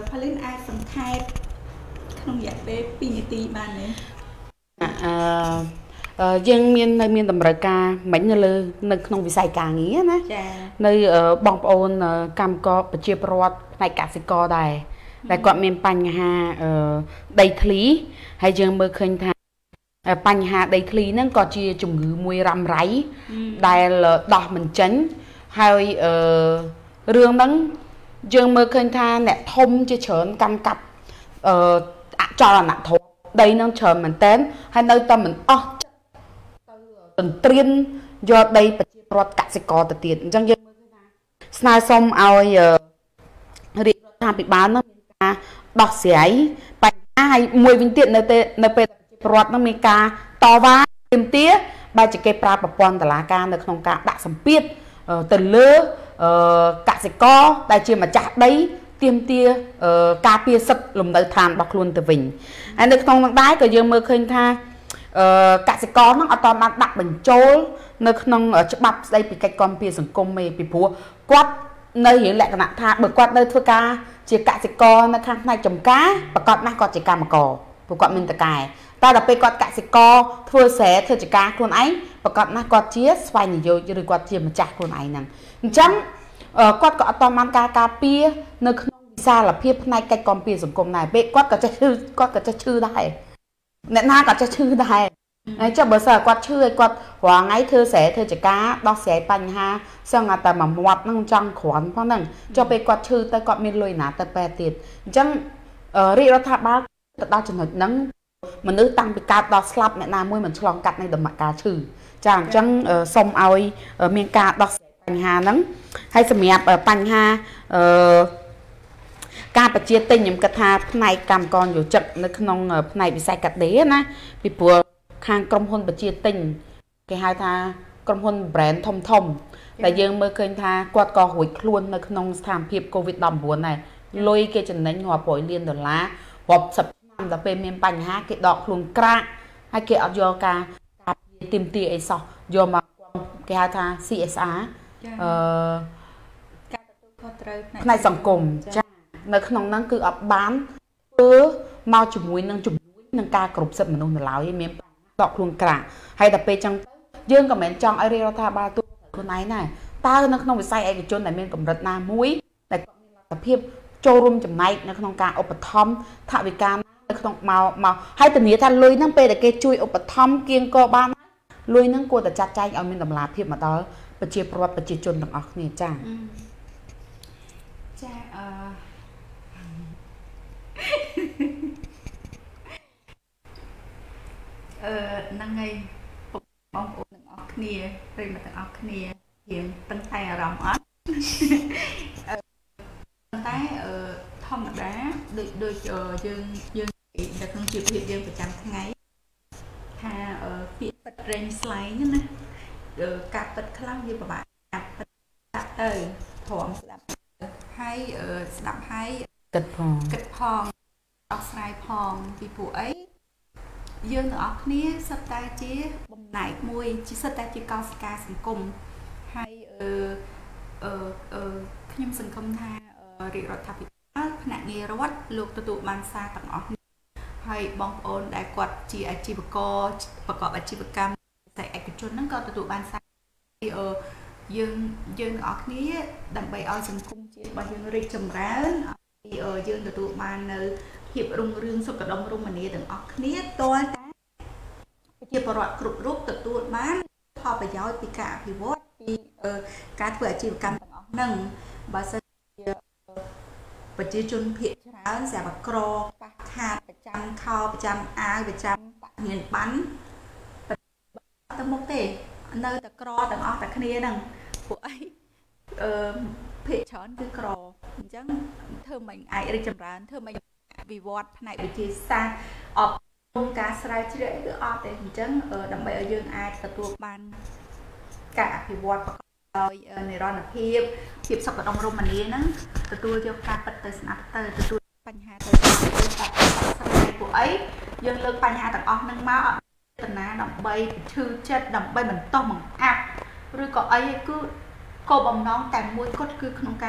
S1: ផលិតអាចសង្ខេបក្នុងរយៈពេលពីរនាទីបានទេ
S2: អឺយើងមាននៅមានតម្រូវការមិញនៅលើនៅក្នុងវិស័យការងារណាចានៅបងប្អូនកម្មករប្រជាពលរដ្ឋផ្នែកកសិករដែរដែលគាត់មានបញ្ហាដីធ្លីហើយយើងមើលឃើញថាបញ្ហាដីធ្លីហ្នឹងក៏ជាជំងឺមួយរ៉ាំរ៉ៃដែលដោះមិនចេញហើយអឺរឿងហ្នឹងយើងមើលឃើញថាអ្នកធំជាច្រើនកាន់កាប់អឺអចលនធម៌ដីហ្នឹងច្រើនមែនតើហើយនៅតែមិនអស់ទៅទន្ទ្រានយកដីប្រជាពលរដ្ឋកសិករទៅទៀតអញ្ចឹងយើងមើលឃើញថាស្នើសុំឲ្យរាជរដ្ឋាភិបាលហ្នឹងមានការដោះស្រាយបញ្ហាហើយមួយវិញទៀតនៅពេលនៅពេលប្រជាពលរដ្ឋហ្នឹងមានការតវ៉ាទាមទារបែរជាគេប្រើប្រព័ន្ធតុលាការនៅក្នុងការដាក់សម្ពាធទៅលើកសិករដែលជាម្ចាស់ដីទាមទារការពារសិទ្ធិលំនៅឋានរបស់ខ្លួនទៅវិញហើយនៅក្នុងនោះដែរក៏យើងមើលឃើញថាកសិករហ្នឹងអត់បានដាក់បញ្ចូលនៅក្នុងច្បាប់ស្ដីពីកិច្ចគាំពារសង្គមទេពីព្រោះគាត់នៅរៀងលក្ខណៈថាបើគាត់នៅធ្វើការជាកសិករនៅខាងផ្នែកចំការប្រកាសណាស់គាត់ជាកម្មករព្រោះគាត់មានតកែតែដល់ពេលគាត់កសិករធ្វើស្រែធ្វើចការខ្លួនឯងប្រកាសណាស់គាត់ជាស្វ័យនយោជឬគាត់ជាម្ចាស់ខ្លួនឯងហ្នឹងអញ្ចឹងគាត់ក៏អត់បានការការពារនៅក្នុងវិសាលភាពផ្នែកកិច្ចគាំពារសង្គមដែរពេលគាត់ក៏ចេះឈឺគាត់ក៏ចេះឈឺដែរអ្នកណាក៏ចេះឈឺដែរហើយចុះបើសិនគាត់ឈឺឲ្យគាត់រាល់ថ្ងៃធ្វើស្រែធ្វើចការដោះស្រាយបញ្ហាសឹងតែមួយមាត់ហ្នឹងចង់គ្រាន់ផងហ្នឹងចុះពេលគាត់ឈឺទៅគាត់មានលុយណាទៅពេទ្យទៀតអញ្ចឹងរាជរដ្ឋាភិបាលទៅដល់ចំណុចហ្នឹងមនុស្សតាំងពីកើតដល់ស្លាប់អ្នកណាមួយមិនឆ្លងកាត់នៃដំណាក់កាលឈឺចាអញ្ចឹងសូមឲ្យមានការដោះស្រាយបញ្ហាហ្នឹងហើយសម្រាប់បញ្ហាអឺការបញ្ជាទិញខ្ញុំគិតថាផ្នែកកម្មករយោជិកនៅក្នុងផ្នែកវិស័យកាត់ដេរណាពីព្រោះខាងក្រុមហ៊ុនបញ្ជាទិញគេហៅថាក្រុមហ៊ុន brand ធំធំតែយើងមើលឃើញថាគាត់ក៏រួចខ្លួននៅក្នុងស្ថានភាព កូវីដ ដប់ប្រាំបួន ដែរលុយគេចំណេញរាប់រយលានដុល្លាររាប់សិបឆ្នាំដល់ពេលមានបញ្ហាគេដកខ្លួនក្រាកហើយគេអត់យកការការទាមទារអីសោះយកមកគេហៅថា C S R អឺ
S1: ការទទួលខុសត្រូវ
S2: ផ្នែកសង្គមចានៅក្នុងហ្នឹងគឺអត់បានធ្វើមកជាមួយនឹងជំនួយនឹងការគ្រប់សិទ្ធិមនុស្សនៅឡើយមានដកខ្លួនក្រាកហើយដល់ពេលចឹងយើងក៏មិនចង់ឲ្យរាជរដ្ឋាភិបាលទូខ្លួនឯងដែរតើនៅក្នុងវិស័យឯកជនដែលមានកម្រិតណាមួយដែលគាត់មានលទ្ធភាពចូលរួមចំណែកនៅក្នុងការឧបត្ថម្ភថវិកានៅក្នុងមកមកហើយធានាថាលុយហ្នឹងពេលដែលគេជួយឧបត្ថម្ភគៀងកបានលុយហ្នឹងគួរតែចាត់ចែងឲ្យមានតម្លាភាពមកដល់ប្រជាពលរដ្ឋប្រជាជនទាំងអស់គ្នាចា៎
S1: ចាអឺអឺហ្នឹងហើយបងប្អូនទាំងអស់គ្នាប្រិយមិត្តទាំងអស់គ្នាយើងតឹងតែអារម្មណ៍អត់តែអឺធម្មតាដូចដូចយើងយើងនៅក្នុងជីវភាពយើងប្រចាំថ្ងៃថាពាក្យពិតរែងស្លែងណាការពិតខ្លះវាពិបាកការពិតដាក់ទៅព្រមស្ដាប់ហើយស្ដាប់ហើយ
S2: គិតផង
S1: គិតផងដោះស្រាយផងពីព្រោះអីយើងទាំងអស់គ្នាសិតតែជាបំណែកមួយជាសិតតែជាកោសិកាសង្គមហើយអឺអឺអឺខ្ញុំសង្ឃឹមថារាជរដ្ឋាភិបាលផ្នែកងាររដ្ឋលោកទទួលបានសារទាំងអស់ហើយបងប្អូនដែលគាត់ជាអាជីវករប្រកបអាជីវកម្មតែឯកជនហ្នឹងក៏ទទួលបានសារអឺយើងយើងទាំងអស់គ្នាដើម្បីឲ្យសង្គមជាតិរបស់យើងរីកចម្រើនឲ្យយើងទទួលបាននៅភាពរុងរឿងសុខដុមរមនាទាំងអស់គ្នាទាល់តែប្រជាពលរដ្ឋគ្រប់រូបទទួលបានផលប្រយោជន៍ពីការអភិវឌ្ឍពីការធ្វើអាជីវកម្មទាំងអស់ហ្នឹងបើសិនជាប្រជាជនភាគច្រើនស្រាប់ក្រខ្វះខាតប្រចាំខោប្រចាំអាវប្រចាំតាក់មានបានទៅមុខទេនៅតែក្រទាំងអស់តែគ្នាហ្នឹងពួកអីអឺភាគច្រើនគឺក្រអញ្ចឹងធ្វើមិនអាចរីកចម្រើនធ្វើមិនវិវត្តផ្នែកវិទ្យាសាស្ត្រអបរំការស្រាវជ្រាវគឺអត់ទេអញ្ចឹងដើម្បីឲ្យយើងអាចទទួលបានការអភិវឌ្ឍប្រកបដោយនិរន្តរភាពភាពសុខដុមរមនាហ្នឹងទទួលយកការពិតទៅស្ដាប់ទៅទទួលបញ្ហាទៅស្ដាប់ស្រាយពួកអីយើងលើកបញ្ហាទាំងអស់ហ្នឹងមកអត់ចេតនាដើម្បីឈឺចិត្តដើម្បីបន្តបង្អាក់ឬក៏អីគឺគោលបំណងតែមួយគត់គឺក្នុងការរួម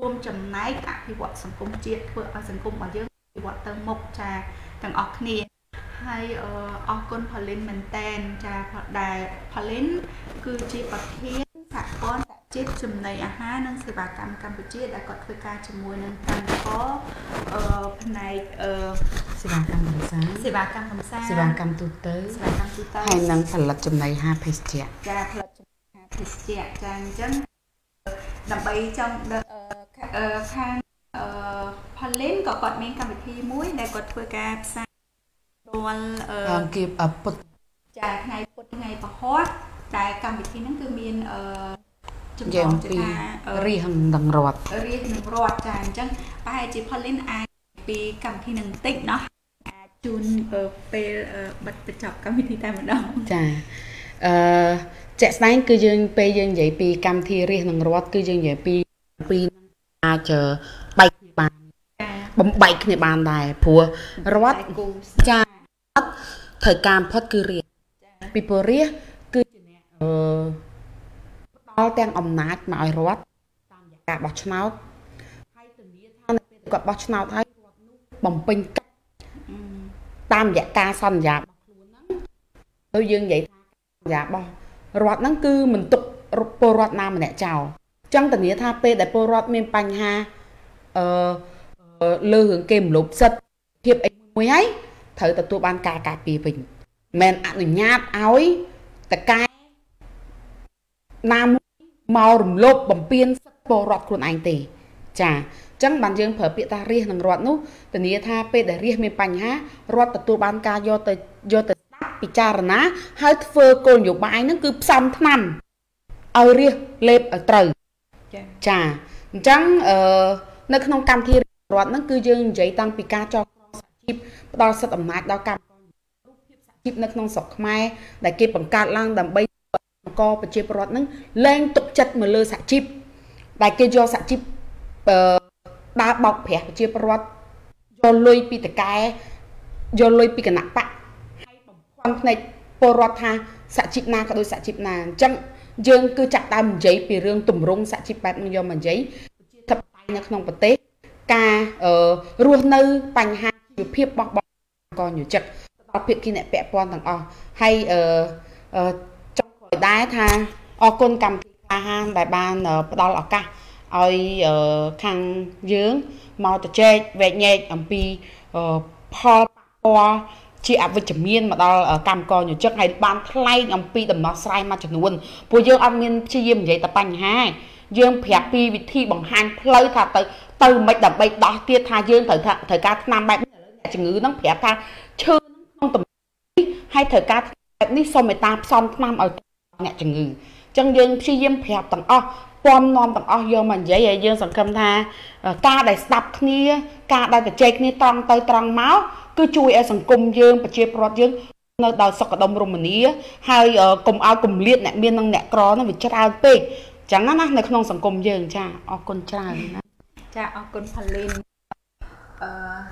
S1: រួមចំណែកអភិវឌ្ឍសង្គមជាតិធ្វើឲ្យសង្គមរបស់យើងអភិវឌ្ឍទៅមុខចាទាំងអស់គ្នាហើយអរគុណផលិនមែនតែនចាដែលផលិនគឺជាប្រធានសហព័ន្ធជាតិចំណីអាហារនិងសេវាកម្មកម្ពុជាដែលគាត់ធ្វើការជាមួយនឹងកម្មករអឺផ្នែកអឺ
S2: សេវាកម្មកំសាន្ត
S1: សេវាកម្មកំសាន្ត
S2: សេវាកម្មទូទៅ
S1: សេវាកម្មទូទៅ
S2: ហើយនឹងផលិតចំណីអាហារភេសជ្ជៈ
S1: ចាផលិតចំណីអាហារភេសជ្ជៈចាអញ្ចឹងដើម្បីចង់អឺខាងអឺផលិនក៏គាត់មានកម្មវិធីមួយដែលគាត់ធ្វើការផ្សាយរាល់អឺ
S2: គៀបពុទ្ធ
S1: ចាថ្ងៃពុទ្ធថ្ងៃពហុតែកម្មវិធីហ្នឹងគឺមានអឺ
S2: ចំណងពីរៀសនឹងរត់
S1: រៀសនឹងរត់ចាអញ្ចឹងប្រហែលជាផលិនអាចពីកម្មវិធីនឹងតិចเนาะអាចជូនពេលបិទបញ្ចប់កម្មវិធីតែម្ដង
S2: ចាអឺជាក់ស្ដែងគឺយើងពេលយើងនិយាយពីកម្មវិធីរៀសនឹងរត់គឺយើងនិយាយពីពីអាចបែកគ្នាបានបំបែកគ្នាបានដែរព្រោះរត់ចាត្រូវការផុតគឺរៀសពីព្រោះរៀសគឺជាអ្នកអឺដល់ទាំងអំណាចមកឲ្យរដ្ឋតាមរយៈការបោះឆ្នោតហើយធានាថានៅពេលគាត់បោះឆ្នោតហើយរដ្ឋនោះបំពេញកិច្ចតាមរយៈការសន្យារបស់ខ្លួនហ្នឹងដូចយើងនិយាយថាសន្យារបស់រដ្ឋហ្នឹងគឺមិនទុកពលរដ្ឋណាម្នាក់ចោលអញ្ចឹងធានាថាពេលដែលពលរដ្ឋមានបញ្ហាអឺលើរឿងគេរំលោភសិទ្ធិភាពអីមួយហើយត្រូវទទួលបានការការពារវិញមិនអនុញ្ញាតឲ្យតកែណាមករំលោភបំពានសិទ្ធិពលរដ្ឋខ្លួនឯងទេចាអញ្ចឹងបានយើងប្រើពាក្យថារាជនឹងរដ្ឋនោះធានាថាពេលដែលរាជមានបញ្ហារដ្ឋទទួលបានការយកទៅយកទៅស្ដាប់ពិចារណាហើយធ្វើគោលនយោបាយហ្នឹងគឺផ្សំថ្នាំឲ្យរាជលេបឲ្យត្រូវចាអញ្ចឹងអឺនៅក្នុងកម្មវិធីរដ្ឋហ្នឹងគឺយើងនិយាយតាំងពីការចោះក្រងសហជីពផ្ដល់សិទ្ធិអំណាចដល់កម្មកររូបភាពសហជីពនៅក្នុងស្រុកខ្មែរដែលគេបង្កើតឡើងដើម្បីអង្គប្រជាពលរដ្ឋនឹងលែងទុកចិត្តមកលើសហជីពដែលគេយកសហជីពអឺដើរបោកប្រាស់ប្រជាពលរដ្ឋយកលុយពីតកែយកលុយពីគណៈបកហើយបំភាន់ភ្នែកពលរដ្ឋថាសហជីពណាក៏ដូចសហជីពណាអញ្ចឹងយើងគឺចាក់ដើមនិយាយពីរឿងទម្រង់សហជីពបែបនេះយកមកនិយាយប្រជាធិបតេយ្យនៅក្នុងប្រទេសការអឺរស់នៅបញ្ហាជីវភាពរបស់បងកញ្ញុជិកដល់ភាគីអ្នកពាក់ព័ន្ធទាំងអស់ហើយអឺអឺដែរថាអរគុណកម្មវិធីក្លាហានដែលបានផ្ដល់ឱកាសឲ្យខាងយើងមកទៅចែកវែកញែកអំពីផលប៉ះពាល់ជាអវិជ្ជមានមកដល់កម្មករយុជិកហើយបានថ្លែងអំពីដំណោះស្រាយមួយចំនួនព្រោះយើងអត់មានព្យាយាមនិយាយតែបញ្ហាយើងប្រាប់ពីវិធីបង្ហាញផ្លូវថាទៅទៅមិនដើម្បីដោះទៀតថាយើងត្រូវត្រូវការថ្នាំបែបនេះឥឡូវអ្នកជំងឺហ្នឹងប្រាប់ថាឈឺក្នុងតំនេះហើយត្រូវការបែបនេះសូមមេត្តាផ្សំថ្នាំឲ្យអ្នកជំងឺអញ្ចឹងយើងព្យាយាមប្រាប់ទាំងអស់ពំនាំទាំងអស់យកមកនិយាយហើយយើងសង្ឃឹមថាការដែលស្ដាប់គ្នាការដែលជជែកគ្នាត្រង់ទៅត្រង់មកគឺជួយឲ្យសង្គមយើងប្រជាពលរដ្ឋយើងនៅដល់សុខដុមរមនាហើយកុំឲ្យគម្លាតអ្នកមាននិងអ្នកក្រនោះវាច្រើនពេកអញ្ចឹងណានៅក្នុងសង្គមយើងចាអរគុណច្រើនណា
S1: ចាអរគុណផលិនអឺ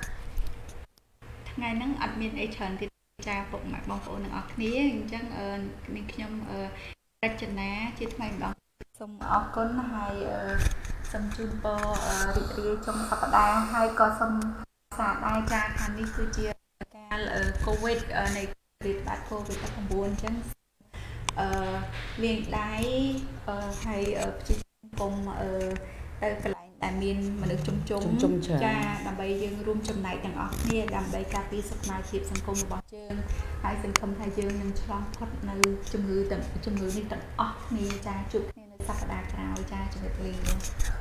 S1: ថ្ងៃហ្នឹងអត់មានអីច្រើនទៀតចាពុកម៉ែបងប្អូនទាំងអស់គ្នាអញ្ចឹងនាងខ្ញុំរចនាជាថ្មីម្ដងសូមអរគុណហើយសូមជូនពររីករាយចុងសប្តាហ៍ហើយក៏សូមសាទរដែរចាថានេះគឺជាកាលកូវីដនៃវិបត្តិ កូវីដ ដប់ប្រាំបួន អញ្ចឹងអឺលាងដៃហើយព្យាយាមកុំទៅកន្លែងដែលមានមនុស្សជុំជុំចាដើម្បីយើងរួមចំណែកទាំងអស់គ្នាដើម្បីការពារសុខភាពសង្គមរបស់យើងហើយសង្ឃឹមថាយើងនឹងឆ្លងផុតនៅជំងឺទាំងជំងឺនេះទាំងអស់គ្នាចាជួបគ្នានៅសប្តាហ៍ក្រោយចាជម្រាបលា